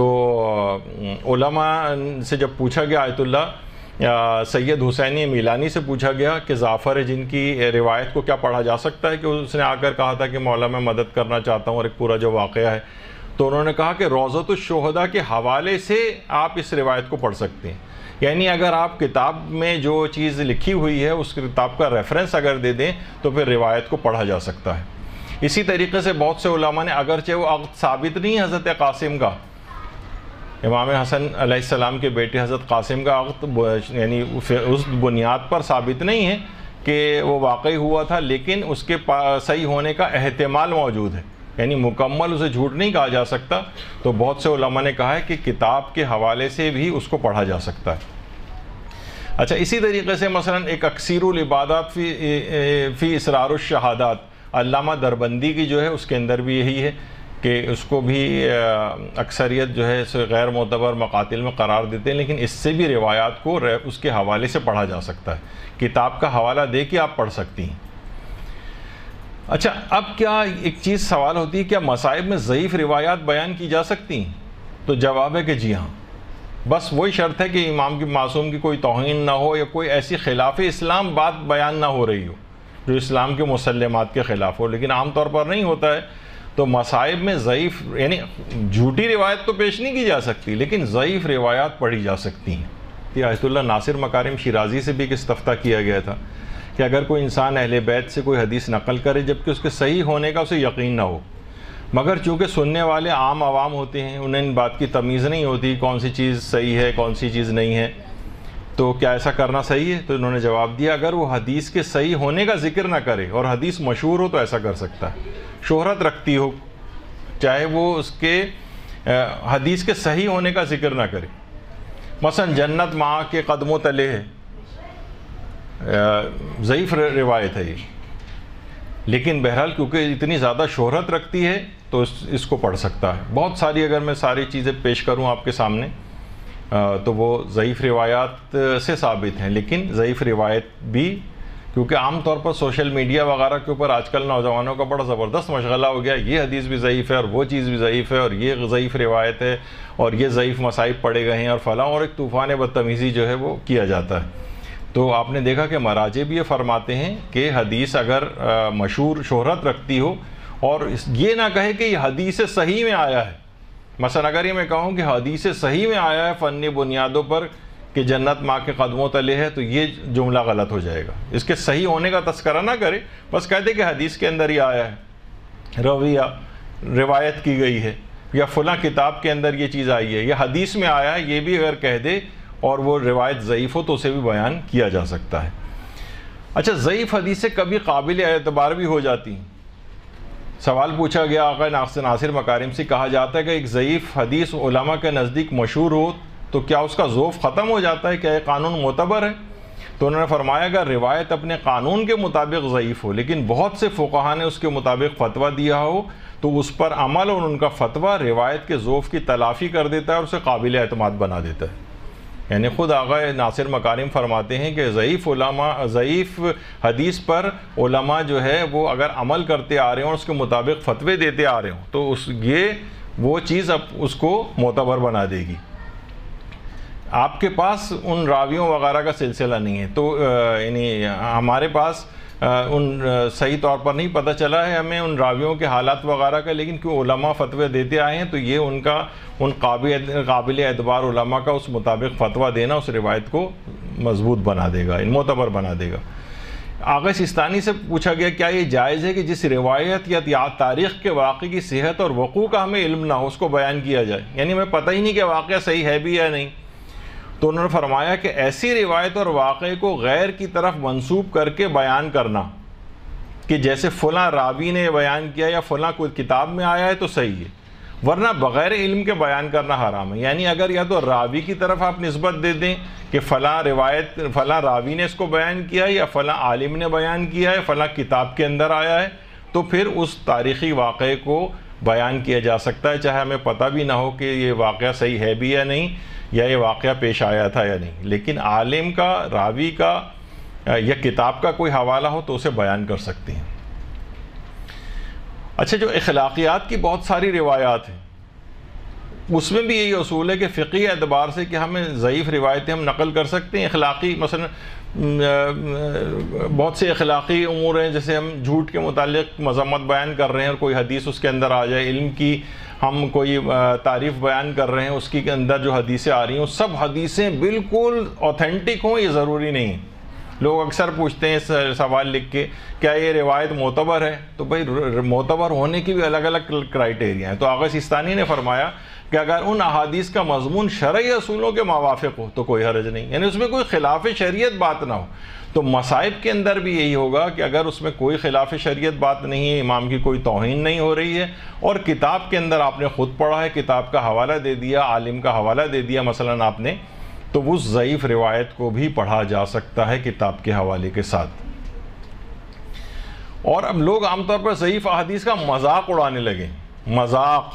A: علماء سے جب پوچھا گیا آیت اللہ سید حسینی میلانی سے پوچھا گیا کہ جعفر جن کی روایت کو کیا پڑھا جا سکتا ہے، کہ اس نے آ کر کہا تھا کہ مولا میں مدد کرنا چاہتا ہوں اور ایک پورا جو واقعہ ہے، تو انہوں نے کہا کہ روضۃ الشہداء کے حوالے سے آپ اس روایت کو پڑھ سکتے ہیں. یعنی اگر آپ کتاب میں جو چیز لکھی ہوئی ہے اس کتاب کا ریفرنس اگر دے دیں تو پھر روایت کو پڑھا جا سکتا ہے. اسی طریقے سے بہت سے علماء نے اگرچہ وہ عقد ثابت نہیں حضرت قاسم کا، امام حسن علیہ السلام کے بیٹے حضرت قاسم کا عقد یعنی اس بنیاد پر ثابت نہیں ہے کہ وہ واقعی ہوا تھا، لیکن اس کے صحیح ہونے کا احتمال موجود ہے، یعنی مکمل اسے جھوٹ نہیں کہا جا سکتا. تو بہت سے علماء نے کہا ہے کہ کتاب کے حوالے سے بھی اس کو پڑھا جا سکتا ہے. اچھا، اسی طریقے سے مثلا ایک اکثیر العبادات فی فی اسرار الشہادات، علامہ دربندی کی جو ہے اس کے اندر بھی یہی ہے کہ اس کو بھی اکثریت جو ہے اسے غیر معتبر مقاتل میں قرار دیتے ہیں، لیکن اس سے بھی روایات کو اس کے حوالے سے پڑھا جا سکتا ہے، کتاب کا حوالہ دے کے آپ پڑھ سکتی ہیں. اچھا، اب کیا ایک چیز سوال ہوتی ہے، کیا مصائب میں ضعیف روایات بیان کی جا سکتی ہیں؟ تو جواب ہے کہ جی ہاں، بس وہی شرط ہے کہ امام کی معصوم کی کوئی توہین نہ ہو یا کوئی ایسی خلاف اسلام بات بیان نہ ہو رہی ہو جو اسلام کے مسلمات کے خلاف ہو، لیکن عام طور پر نہیں ہوتا ہے. تو مصائب میں ضعیف یعنی جھوٹی روایت تو پیش نہیں کی جا سکتی، لیکن ضعیف روایات پڑھی جا سکتی ہیں. یہ آیت اللہ ناصر مکارم شیرازی سے بھی ایک استفتاء کیا گیا تھا کہ اگر کوئی انسان اہل بیت سے کوئی حدیث نقل کرے جبکہ اس کے صحیح ہونے کا اسے یقین نہ ہو، مگر چونکہ سننے والے عام عوام ہوتے ہیں انہیں ان بات کی تمیز نہیں ہوتی کون سی چیز صحیح ہے کون سی چیز نہیں ہے، تو کیا ایسا کرنا صحیح ہے؟ تو انہوں نے جواب دیا اگر وہ حدیث کے صحیح ہونے کا ذکر نہ کرے اور حدیث مشہور ہو تو ایسا کر سکتا ہے، شہرت رکھتی ہو، چاہے وہ اس کے حدیث کے صحیح ہونے کا ذکر نہ کرے. مثلا جنت ماں کے قدموں تلے ہے، ضعیف روایت ہے یہ، لیکن بہرحال کیونکہ اتنی زیادہ شہرت رکھتی ہے تو اس اس کو پڑھ سکتا ہے. بہت ساری اگر میں ساری چیزیں پیش کروں آپ کے سامنے تو وہ ضعیف روایات سے ثابت ہیں. لیکن ضعیف روایت بھی کیونکہ عام طور پر سوشل میڈیا وغیرہ کے اوپر آج کل نوجوانوں کا بڑا زبردست مشغلہ ہو گیا, یہ حدیث بھی ضعیف ہے اور وہ چیز بھی ضعیف ہے اور یہ ضعیف روایت ہے اور یہ ضعیف مصائب پڑے گئے ہیں اور فلاں, اور ایک طوفان بدتمیزی جو ہے وہ کیا جاتا ہے. تو آپ نے دیکھا کہ مراجع بھی یہ فرماتے ہیں کہ حدیث اگر مشہور شہرت رکھتی ہو اور یہ نہ کہے کہ یہ حدیث صحیح میں آیا ہے, مثلا اگر یہ میں کہوں کہ حدیث صحیح میں آیا ہے فنی بنیادوں پر کہ جنت ماں کے قدموں تلے ہے, تو یہ جملہ غلط ہو جائے گا. اس کے صحیح ہونے کا تذکرہ نہ کرے, بس کہتے کہ حدیث کے اندر ہی آیا ہے, رویہ روایت کی گئی ہے, یا فلاں کتاب کے اندر یہ چیز آئی ہے, یا حدیث میں آیا ہے, یہ بھی اگر کہہ دے اور وہ روایت ضعیف ہو تو اسے بھی بیان کیا جا سکتا ہے. اچھا, ضعیف حدیثیں کبھی قابل اعتبار بھی ہو جاتی ہیں. سوال پوچھا گیا آقا ناصر مکارم سے, کہا جاتا ہے کہ ایک ضعیف حدیث علماء کے نزدیک مشہور ہو تو کیا اس کا ذوف ختم ہو جاتا ہے, کیا یہ قانون معتبر ہے؟ تو انہوں نے فرمایا اگر روایت اپنے قانون کے مطابق ضعیف ہو لیکن بہت سے فقہا نے اس کے مطابق فتویٰ دیا ہو تو اس پر عمل اور ان کا فتویٰ روایت کے ذوف کی تلافی کر دیتا ہے اور اسے قابل اعتماد بنا دیتا ہے. یعنی خود آقا ناصر مکارم فرماتے ہیں کہ ضعیف علماء ضعیف حدیث پر علماء جو ہے وہ اگر عمل کرتے آ رہے ہوں اور اس کے مطابق فتوے دیتے آ رہے ہوں تو اس یہ وہ چیز اب اس کو معتبر بنا دے گی. آپ کے پاس ان راویوں وغیرہ کا سلسلہ نہیں ہے, تو یعنی ہمارے پاس ان صحیح طور پر نہیں پتہ چلا ہے ہمیں ان راویوں کے حالات وغیرہ کا, لیکن کیوں علماء فتوے دیتے آئے ہیں تو یہ ان کا ان قابل قابل اعتبار علماء کا اس مطابق فتویٰ دینا اس روایت کو مضبوط بنا دے گا, معتبر بنا دے گا. آغا سستانی سے پوچھا گیا کیا یہ جائز ہے کہ جس روایت یا تاریخ کے واقعے کی صحت اور وقوع کا ہمیں علم نہ ہو اس کو بیان کیا جائے, یعنی ہمیں پتہ ہی نہیں کہ واقعہ صحیح ہے بھی یا نہیں. تو انہوں نے فرمایا کہ ایسی روایت اور واقعے کو غیر کی طرف منسوب کر کے بیان کرنا کہ جیسے فلاں راوی نے بیان کیا یا فلاں کوئی کتاب میں آیا ہے تو صحیح ہے, ورنہ بغیر علم کے بیان کرنا حرام ہے. یعنی اگر یا تو راوی کی طرف آپ نسبت دے دیں کہ فلاں روایت فلاں راوی نے اس کو بیان کیا ہے یا فلاں عالم نے بیان کیا ہے, فلاں کتاب کے اندر آیا ہے, تو پھر اس تاریخی واقعے کو بیان کیا جا سکتا ہے چاہے ہمیں پتہ بھی نہ ہو کہ یہ واقعہ صحیح ہے بھی یا نہیں, یا یہ واقعہ پیش آیا تھا یا نہیں. لیکن عالم کا, راوی کا یا کتاب کا کوئی حوالہ ہو تو اسے بیان کر سکتے ہیں. اچھا, جو اخلاقیات کی بہت ساری روایات ہیں اس میں بھی یہی اصول ہے کہ فقہی اعتبار سے کہ ہمیں ضعیف روایتیں ہم نقل کر سکتے ہیں. اخلاقی مثلا بہت سے اخلاقی امور ہیں, جیسے ہم جھوٹ کے متعلق مذمت بیان کر رہے ہیں اور کوئی حدیث اس کے اندر آ جائے, علم کی ہم کوئی تعریف بیان کر رہے ہیں اس کی اندر جو حدیثیں آ رہی ہیں سب حدیثیں بالکل اوتھینٹک ہوں, یہ ضروری نہیں. لوگ اکثر پوچھتے ہیں سوال لکھ کے کیا یہ روایت معتبر ہے, تو بھائی معتبر ہونے کی بھی الگ الگ کرائٹیریا ہیں. تو آغا سستانی نے فرمایا کہ اگر ان احادیث کا مضمون شرعی اصولوں کے موافق ہو تو کوئی حرج نہیں, یعنی اس میں کوئی خلاف شریعت بات نہ ہو. تو مصائب کے اندر بھی یہی ہوگا کہ اگر اس میں کوئی خلاف شریعت بات نہیں ہے, امام کی کوئی توہین نہیں ہو رہی ہے, اور کتاب کے اندر آپ نے خود پڑھا ہے, کتاب کا حوالہ دے دیا, عالم کا حوالہ دے دیا مثلا آپ نے, تو اس ضعیف روایت کو بھی پڑھا جا سکتا ہے کتاب کے حوالے کے ساتھ. اور اب لوگ عام طور پر ضعیف احادیث کا مذاق اڑانے لگے. مذاق,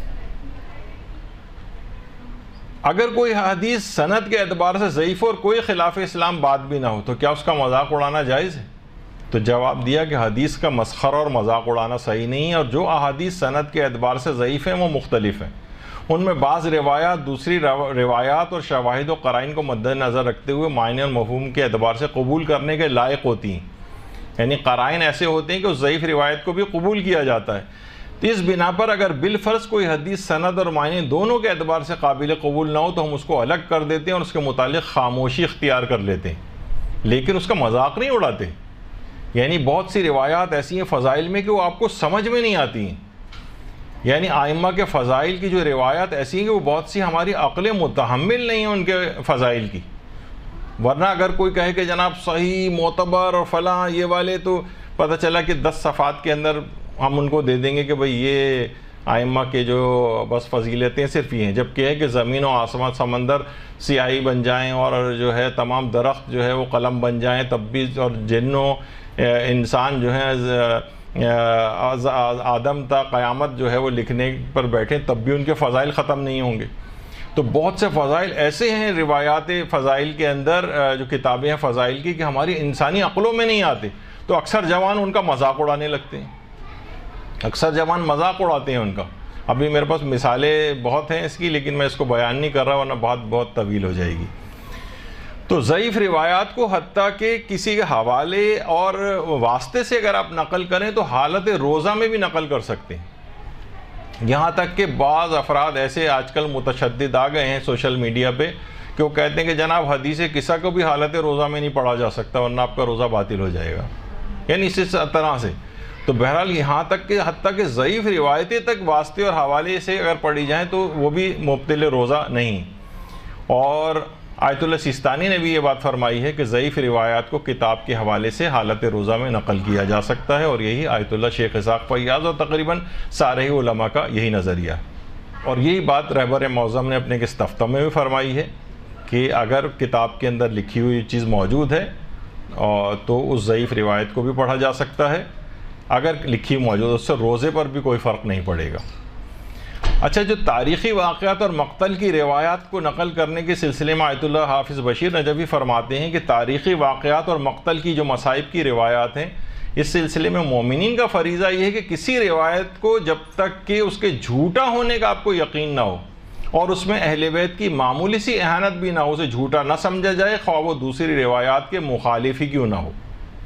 A: اگر کوئی حدیث سند کے اعتبار سے ضعیف اور کوئی خلاف اسلام بات بھی نہ ہو تو کیا اس کا مذاق اڑانا جائز ہے؟ تو جواب دیا کہ حدیث کا مسخرہ اور مذاق اڑانا صحیح نہیں ہے, اور جو احادیث سند کے اعتبار سے ضعیف ہیں وہ مختلف ہیں. ان میں بعض روایات دوسری روایات اور شواہد و قرائن کو مد نظر رکھتے ہوئے معنی اور مفہوم کے اعتبار سے قبول کرنے کے لائق ہوتی ہیں, یعنی قرائن ایسے ہوتے ہیں کہ اس ضعیف روایت کو بھی قبول کیا جاتا ہے. تو اس بنا پر اگر بالفرض کوئی حدیث سند اور معنی دونوں کے اعتبار سے قابل قبول نہ ہو تو ہم اس کو الگ کر دیتے ہیں اور اس کے متعلق خاموشی اختیار کر لیتے ہیں, لیکن اس کا مذاق نہیں اڑاتے. یعنی بہت سی روایات ایسی ہیں فضائل میں کہ وہ آپ کو سمجھ میں نہیں آتی ہیں, یعنی آئمہ کے فضائل کی جو روایات ایسی ہیں کہ وہ بہت سی ہماری عقل متحمل نہیں ہیں ان کے فضائل کی. ورنہ اگر کوئی کہے کہ جناب صحیح معتبر اور فلاں یہ والے, تو پتہ چلا کہ دس صفحات کے اندر ہم ان کو دے دیں گے کہ بھئی یہ آئمہ کے جو بس فضیلتیں صرف یہ ہیں, جبکہ ہے کہ زمین و آسمان سمندر سیاہی بن جائیں اور جو ہے تمام درخت جو ہے وہ قلم بن جائیں تب بھی, اور جن و انسان جو ہیں آدم تا قیامت جو ہے وہ لکھنے پر بیٹھیں تب بھی ان کے فضائل ختم نہیں ہوں گے. تو بہت سے فضائل ایسے ہیں روایات فضائل کے اندر، جو کتابیں ہیں فضائل کی، کہ ہماری انسانی عقلوں میں نہیں آتے. تو اکثر جوان ان کا مذاق اڑانے لگتے ہیں، اکثر جوان مذاق اڑاتے ہیں ان کا. ابھی میرے پاس مثالیں بہت ہیں اس کی، لیکن میں اس کو بیان نہیں کر رہا ورنہ بات بہت طویل ہو جائے گی. تو ضعیف روایات کو حتیٰ کہ کسی کے حوالے اور واسطے سے اگر آپ نقل کریں تو حالت روزہ میں بھی نقل کر سکتے ہیں. یہاں تک کہ بعض افراد ایسے آج کل متشدد آ گئے ہیں سوشل میڈیا پہ کہ وہ کہتے ہیں کہ جناب حدیث قصہ کو بھی حالت روزہ میں نہیں پڑھا جا سکتا ورنہ آپ کا روزہ باطل ہو جائے گا، یعنی اسی طرح سے. تو بہرحال یہاں تک کہ حتیٰ کہ ضعیف روایتیں تک واسطے اور حوالے سے اگر پڑھی جائیں تو وہ بھی مبطل روزہ نہیں. اور آیت اللہ سیستانی نے بھی یہ بات فرمائی ہے کہ ضعیف روایات کو کتاب کے حوالے سے حالت روزہ میں نقل کیا جا سکتا ہے، اور یہی آیت اللہ شیخ اسحاق فیاض اور تقریباً سارے علماء کا یہی نظریہ ہے. اور یہی بات رہبر معظم نے اپنے استفتاء میں بھی فرمائی ہے کہ اگر کتاب کے اندر لکھی ہوئی چیز موجود ہے اور تو اس ضعیف روایت کو بھی پڑھا جا سکتا ہے، اگر لکھی موجود اس سے روزے پر بھی کوئی فرق نہیں پڑے گا. اچھا، جو تاریخی واقعات اور مقتل کی روایات کو نقل کرنے کے سلسلے میں آیت اللہ حافظ بشیر نجوی فرماتے ہیں کہ تاریخی واقعات اور مقتل کی جو مصائب کی روایات ہیں، اس سلسلے میں مومنین کا فریضہ یہ ہے کہ کسی روایت کو جب تک کہ اس کے جھوٹا ہونے کا آپ کو یقین نہ ہو اور اس میں اہل بیت کی معمولی سی اہانت بھی نہ ہو، اسے جھوٹا نہ سمجھا جائے، خواہ وہ دوسری روایات کے مخالف ہی کیوں نہ ہو.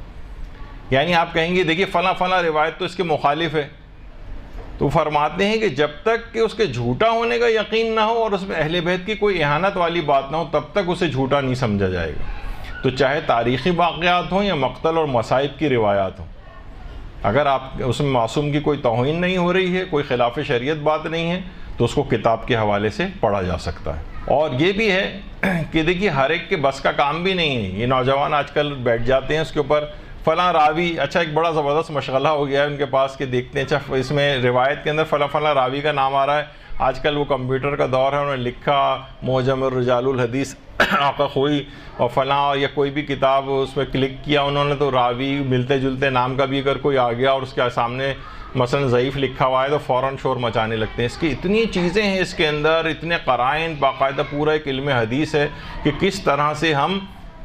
A: یعنی آپ کہیں گے دیکھیے فلاں فلاں روایت تو اس کے مخالف ہے، تو فرماتے ہیں کہ جب تک کہ اس کے جھوٹا ہونے کا یقین نہ ہو اور اس میں اہل بیت کی کوئی اہانت والی بات نہ ہو تب تک اسے جھوٹا نہیں سمجھا جائے گا. تو چاہے تاریخی واقعات ہوں یا مقتل اور مصائب کی روایات ہوں، اگر آپ اس میں معصوم کی کوئی توہین نہیں ہو رہی ہے، کوئی خلاف شریعت بات نہیں ہے، تو اس کو کتاب کے حوالے سے پڑھا جا سکتا ہے. اور یہ بھی ہے کہ دیکھیے ہر ایک کے بس کا کام بھی نہیں ہے. یہ نوجوان آج کل بیٹھ جاتے ہیں اس کے اوپر فلاں راوی، اچھا ایک بڑا زبردست مشغلہ ہو گیا ہے ان کے پاس کہ دیکھتے ہیں اچھا اس میں روایت کے اندر فلاں فلاں راوی کا نام آ رہا ہے. آج کل وہ کمپیوٹر کا دور ہے، انہوں نے لکھا معجم الرجال الحدیث آقا خوئی اور فلاں یا کوئی بھی کتاب اس پہ کلک کیا انہوں نے تو راوی ملتے جلتے نام کا بھی اگر کوئی آ گیا اور اس کے سامنے مثلا ضعیف لکھا ہوا ہے تو فوراً شور مچانے لگتے ہیں. اس کی اتنی چیزیں ہیں اس کے اندر، اتنے قرائن، باقاعدہ پورا ایک علم حدیث ہے کہ کس طرح سے ہم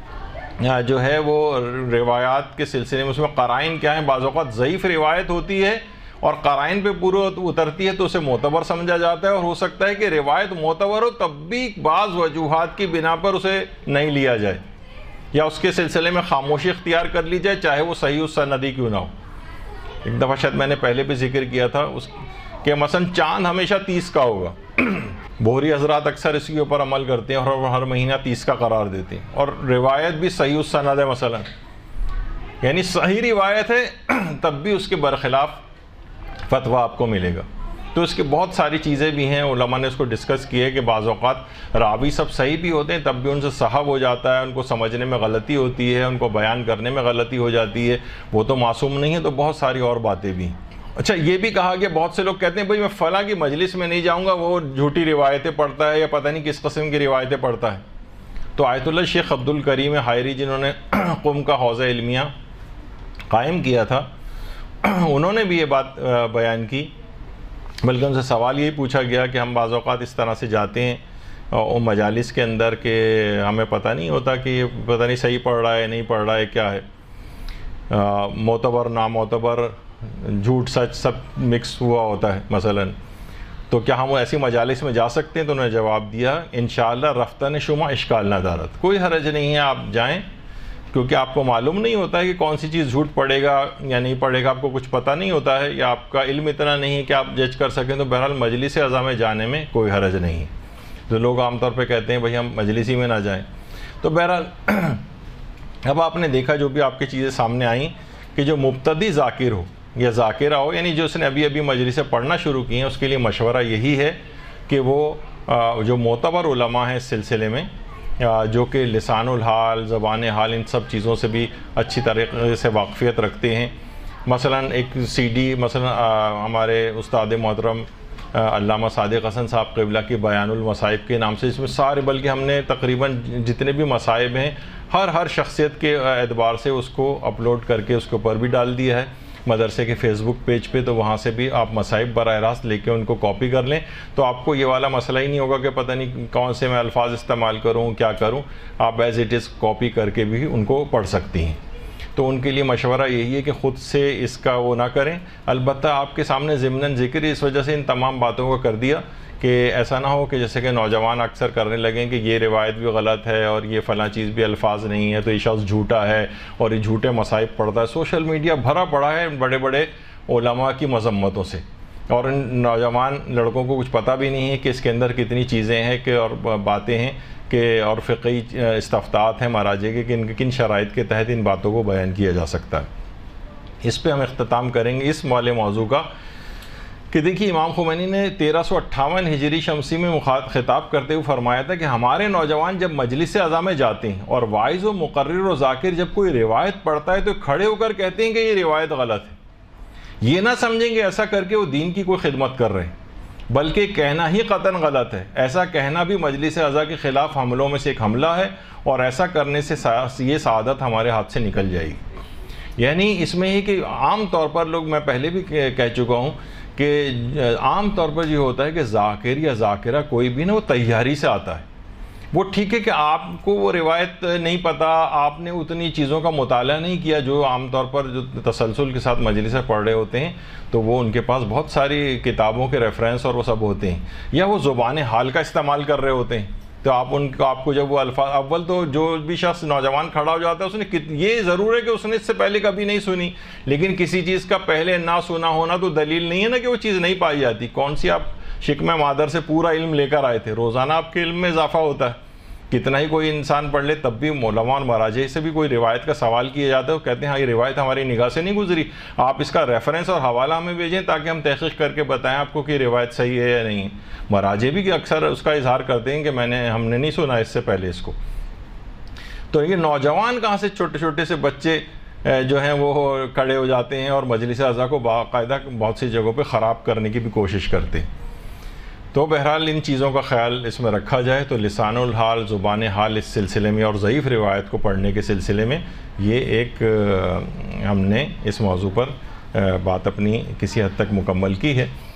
A: جو ہے وہ روایات کے سلسلے میں اس میں قرائن کیا ہیں. بعض اوقات ضعیف روایت ہوتی ہے اور قرائن پہ پورا اترتی ہے تو اسے معتبر سمجھا جاتا ہے، اور ہو سکتا ہے کہ روایت معتبر ہو تب بھی بعض وجوہات کی بنا پر اسے نہیں لیا جائے یا اس کے سلسلے میں خاموشی اختیار کر لی جائے، چاہے وہ صحیح السندی کیوں نہ ہو. ایک دفعہ شاید میں نے پہلے بھی ذکر کیا تھا اس کہ مثلا چاند ہمیشہ تیس کا ہوگا. بوہری حضرات اکثر اس کے اوپر عمل کرتے ہیں اور ہر مہینہ تیس کا قرار دیتے ہیں، اور روایت بھی صحیح السند ہے مثلا، یعنی صحیح روایت ہے تب بھی اس کے برخلاف فتویٰ آپ کو ملے گا. تو اس کے بہت ساری چیزیں بھی ہیں، علماء نے اس کو ڈسکس کی ہے کہ بعض اوقات راوی سب صحیح بھی ہوتے ہیں تب بھی ان سے صحب ہو جاتا ہے، ان کو سمجھنے میں غلطی ہوتی ہے، ان کو بیان کرنے میں غلطی ہو جاتی ہے، وہ تو معصوم نہیں ہے. تو بہت ساری اور باتیں بھی ہیں. اچھا، یہ بھی کہا کہ بہت سے لوگ کہتے ہیں بھائی میں فلاں کی مجلس میں نہیں جاؤں گا، وہ جھوٹی روایتیں پڑھتا ہے یا پتہ نہیں کس قسم کی روایتیں پڑھتا ہے. تو آیت اللہ شیخ عبد الکریم حائری جنہوں نے قم کا حوزہ علمیہ قائم کیا تھا، انہوں نے بھی یہ بات بیان کی، بلکہ ان سے سوال یہی پوچھا گیا کہ ہم بعض اوقات اس طرح سے جاتے ہیں اور مجالس کے اندر کہ ہمیں پتہ نہیں ہوتا کہ یہ پتہ نہیں صحیح پڑھ رہا ہے نہیں پڑھ رہا ہے، کیا ہے معتبر نامعتبر جھوٹ سچ سب مکس ہوا ہوتا ہے مثلا، تو کیا ہم ایسی مجالس میں جا سکتے ہیں؟ تو انہوں نے جواب دیا انشاءاللہ رفتن شما اشکال نہ دارت، کوئی حرج نہیں ہے آپ جائیں، کیونکہ آپ کو معلوم نہیں ہوتا ہے کہ کون سی چیز جھوٹ پڑے گا یا نہیں پڑے گا، آپ کو کچھ پتہ نہیں ہوتا ہے یا آپ کا علم اتنا نہیں ہے کہ آپ جج کر سکیں. تو بہرحال مجلس اعضاء میں جانے میں کوئی حرج نہیں. جو لوگ عام طور پہ کہتے ہیں بھئی ہم مجلس ہی میں نہ جائیں. تو بہرحال اب آپ نے دیکھا جو بھی آپ کی چیزیں سامنے آئیں کہ جو مبتدی ذاکر ہو یا ذاکرہ ہو، یعنی جو اس نے ابھی ابھی مجلسیں پڑھنا شروع کی ہیں، اس کے لیے مشورہ یہی ہے کہ وہ جو معتبر علماء ہیں اس سلسلے میں، جو کہ لسان الحال، زبان حال، ان سب چیزوں سے بھی اچھی طریقے سے واقفیت رکھتے ہیں. مثلا ایک سی ڈی مثلا ہمارے استاد محترم علامہ صادق حسن صاحب قبلہ کی بیان المصائب کے نام سے، اس میں سارے بلکہ ہم نے تقریباً جتنے بھی مصائب ہیں ہر ہر شخصیت کے اعتبار سے اس کو اپلوڈ کر کے اس کے اوپر بھی ڈال دیا ہے. مدرسے کے فیس بک پیج پہ، تو وہاں سے بھی آپ مصائب براہ راست لے کے ان کو کاپی کر لیں، تو آپ کو یہ والا مسئلہ ہی نہیں ہوگا کہ پتہ نہیں کون سے میں الفاظ استعمال کروں، کیا کروں. آپ ایز اٹ از کاپی کر کے بھی ان کو پڑھ سکتی ہیں. تو ان کے لیے مشورہ یہی ہے کہ خود سے اس کا وہ نہ کریں. البتہ آپ کے سامنے ضمناً ذکر اس وجہ سے ان تمام باتوں کو کر دیا کہ ایسا نہ ہو کہ جیسے کہ نوجوان اکثر کرنے لگیں کہ یہ روایت بھی غلط ہے اور یہ فلاں چیز بھی الفاظ نہیں ہے تو یہ شخص جھوٹا ہے اور یہ جھوٹے مصائب پڑھتا ہے. سوشل میڈیا بھرا پڑا ہے بڑے بڑے علماء کی مذمتوں سے، اور ان نوجوان لڑکوں کو کچھ پتہ بھی نہیں ہے کہ اس کے اندر کتنی چیزیں ہیں کہ اور باتیں ہیں کہ اور فقہی استفتاءات ہیں مراجع کے کہ ان کن شرائط کے تحت ان باتوں کو بیان کیا جا سکتا ہے. اس پہ ہم اختتام کریں گے اس والے موضوع کا کہ دیکھیے امام خمینی نے تیرہ سو اٹھاون ہجری شمسی میں خطاب کرتے ہوئے فرمایا تھا کہ ہمارے نوجوان جب مجلس اعظم میں جاتے ہیں اور واعظ و مقرر و ذاکر جب کوئی روایت پڑھتا ہے تو کھڑے ہو کر کہتے ہیں کہ یہ روایت غلط ہے. یہ نہ سمجھیں کہ ایسا کر کے وہ دین کی کوئی خدمت کر رہے ہیں، بلکہ کہنا ہی قطعاً غلط ہے. ایسا کہنا بھی مجلس اعظم کے خلاف حملوں میں سے ایک حملہ ہے، اور ایسا کرنے سے یہ سعادت ہمارے ہاتھ سے نکل جائے گی. یعنی اس میں ہی کہ عام طور پر لوگ، میں پہلے بھی کہہ چکا ہوں کہ عام طور پر یہ ہوتا ہے کہ ذاکر یا ذاکرہ کوئی بھی نہ وہ تیاری سے آتا ہے. وہ ٹھیک ہے کہ آپ کو وہ روایت نہیں پتہ، آپ نے اتنی چیزوں کا مطالعہ نہیں کیا جو عام طور پر جو تسلسل کے ساتھ مجلس سے پڑھ رہے ہوتے ہیں، تو وہ ان کے پاس بہت ساری کتابوں کے ریفرنس اور وہ سب ہوتے ہیں، یا وہ زبان حال کا استعمال کر رہے ہوتے ہیں. تو آپ ان کو آپ کو جب وہ الفاظ، اول تو جو بھی شخص نوجوان کھڑا ہو جاتا ہے اس نے یہ ضرور ہے کہ اس نے اس سے پہلے کبھی نہیں سنی، لیکن کسی چیز کا پہلے نہ سنا ہونا تو دلیل نہیں ہے نا کہ وہ چیز نہیں پائی جاتی. کون سی آپ شکم مادر سے پورا علم لے کر آئے تھے؟ روزانہ آپ کے علم میں اضافہ ہوتا ہے. کتنا ہی کوئی انسان پڑھ لے تب بھی علماء اور مراجع سے بھی کوئی روایت کا سوال کیا جاتا ہے، وہ کہتے ہیں ہاں یہ روایت ہماری نگاہ سے نہیں گزری، آپ اس کا ریفرنس اور حوالہ ہمیں بھیجیں تاکہ ہم تحقیق کر کے بتائیں آپ کو کہ روایت صحیح ہے یا نہیں. مراجع بھی کہ اکثر اس کا اظہار کرتے ہیں کہ میں نے ہم نے نہیں سنا اس سے پہلے اس کو. تو یہ نوجوان کہاں سے چھوٹے چھوٹے سے بچے جو ہیں وہ کھڑے ہو جاتے ہیں اور مجلس اعضاء کو باقاعدہ بہت سی جگہوں پہ خراب کرنے کی بھی کوشش کرتے ہیں. تو بہرحال ان چیزوں کا خیال اس میں رکھا جائے تو لسان الحال، زبان حال اس سلسلے میں اور ضعیف روایت کو پڑھنے کے سلسلے میں یہ ایک ہم نے اس موضوع پر بات اپنی کسی حد تک مکمل کی ہے.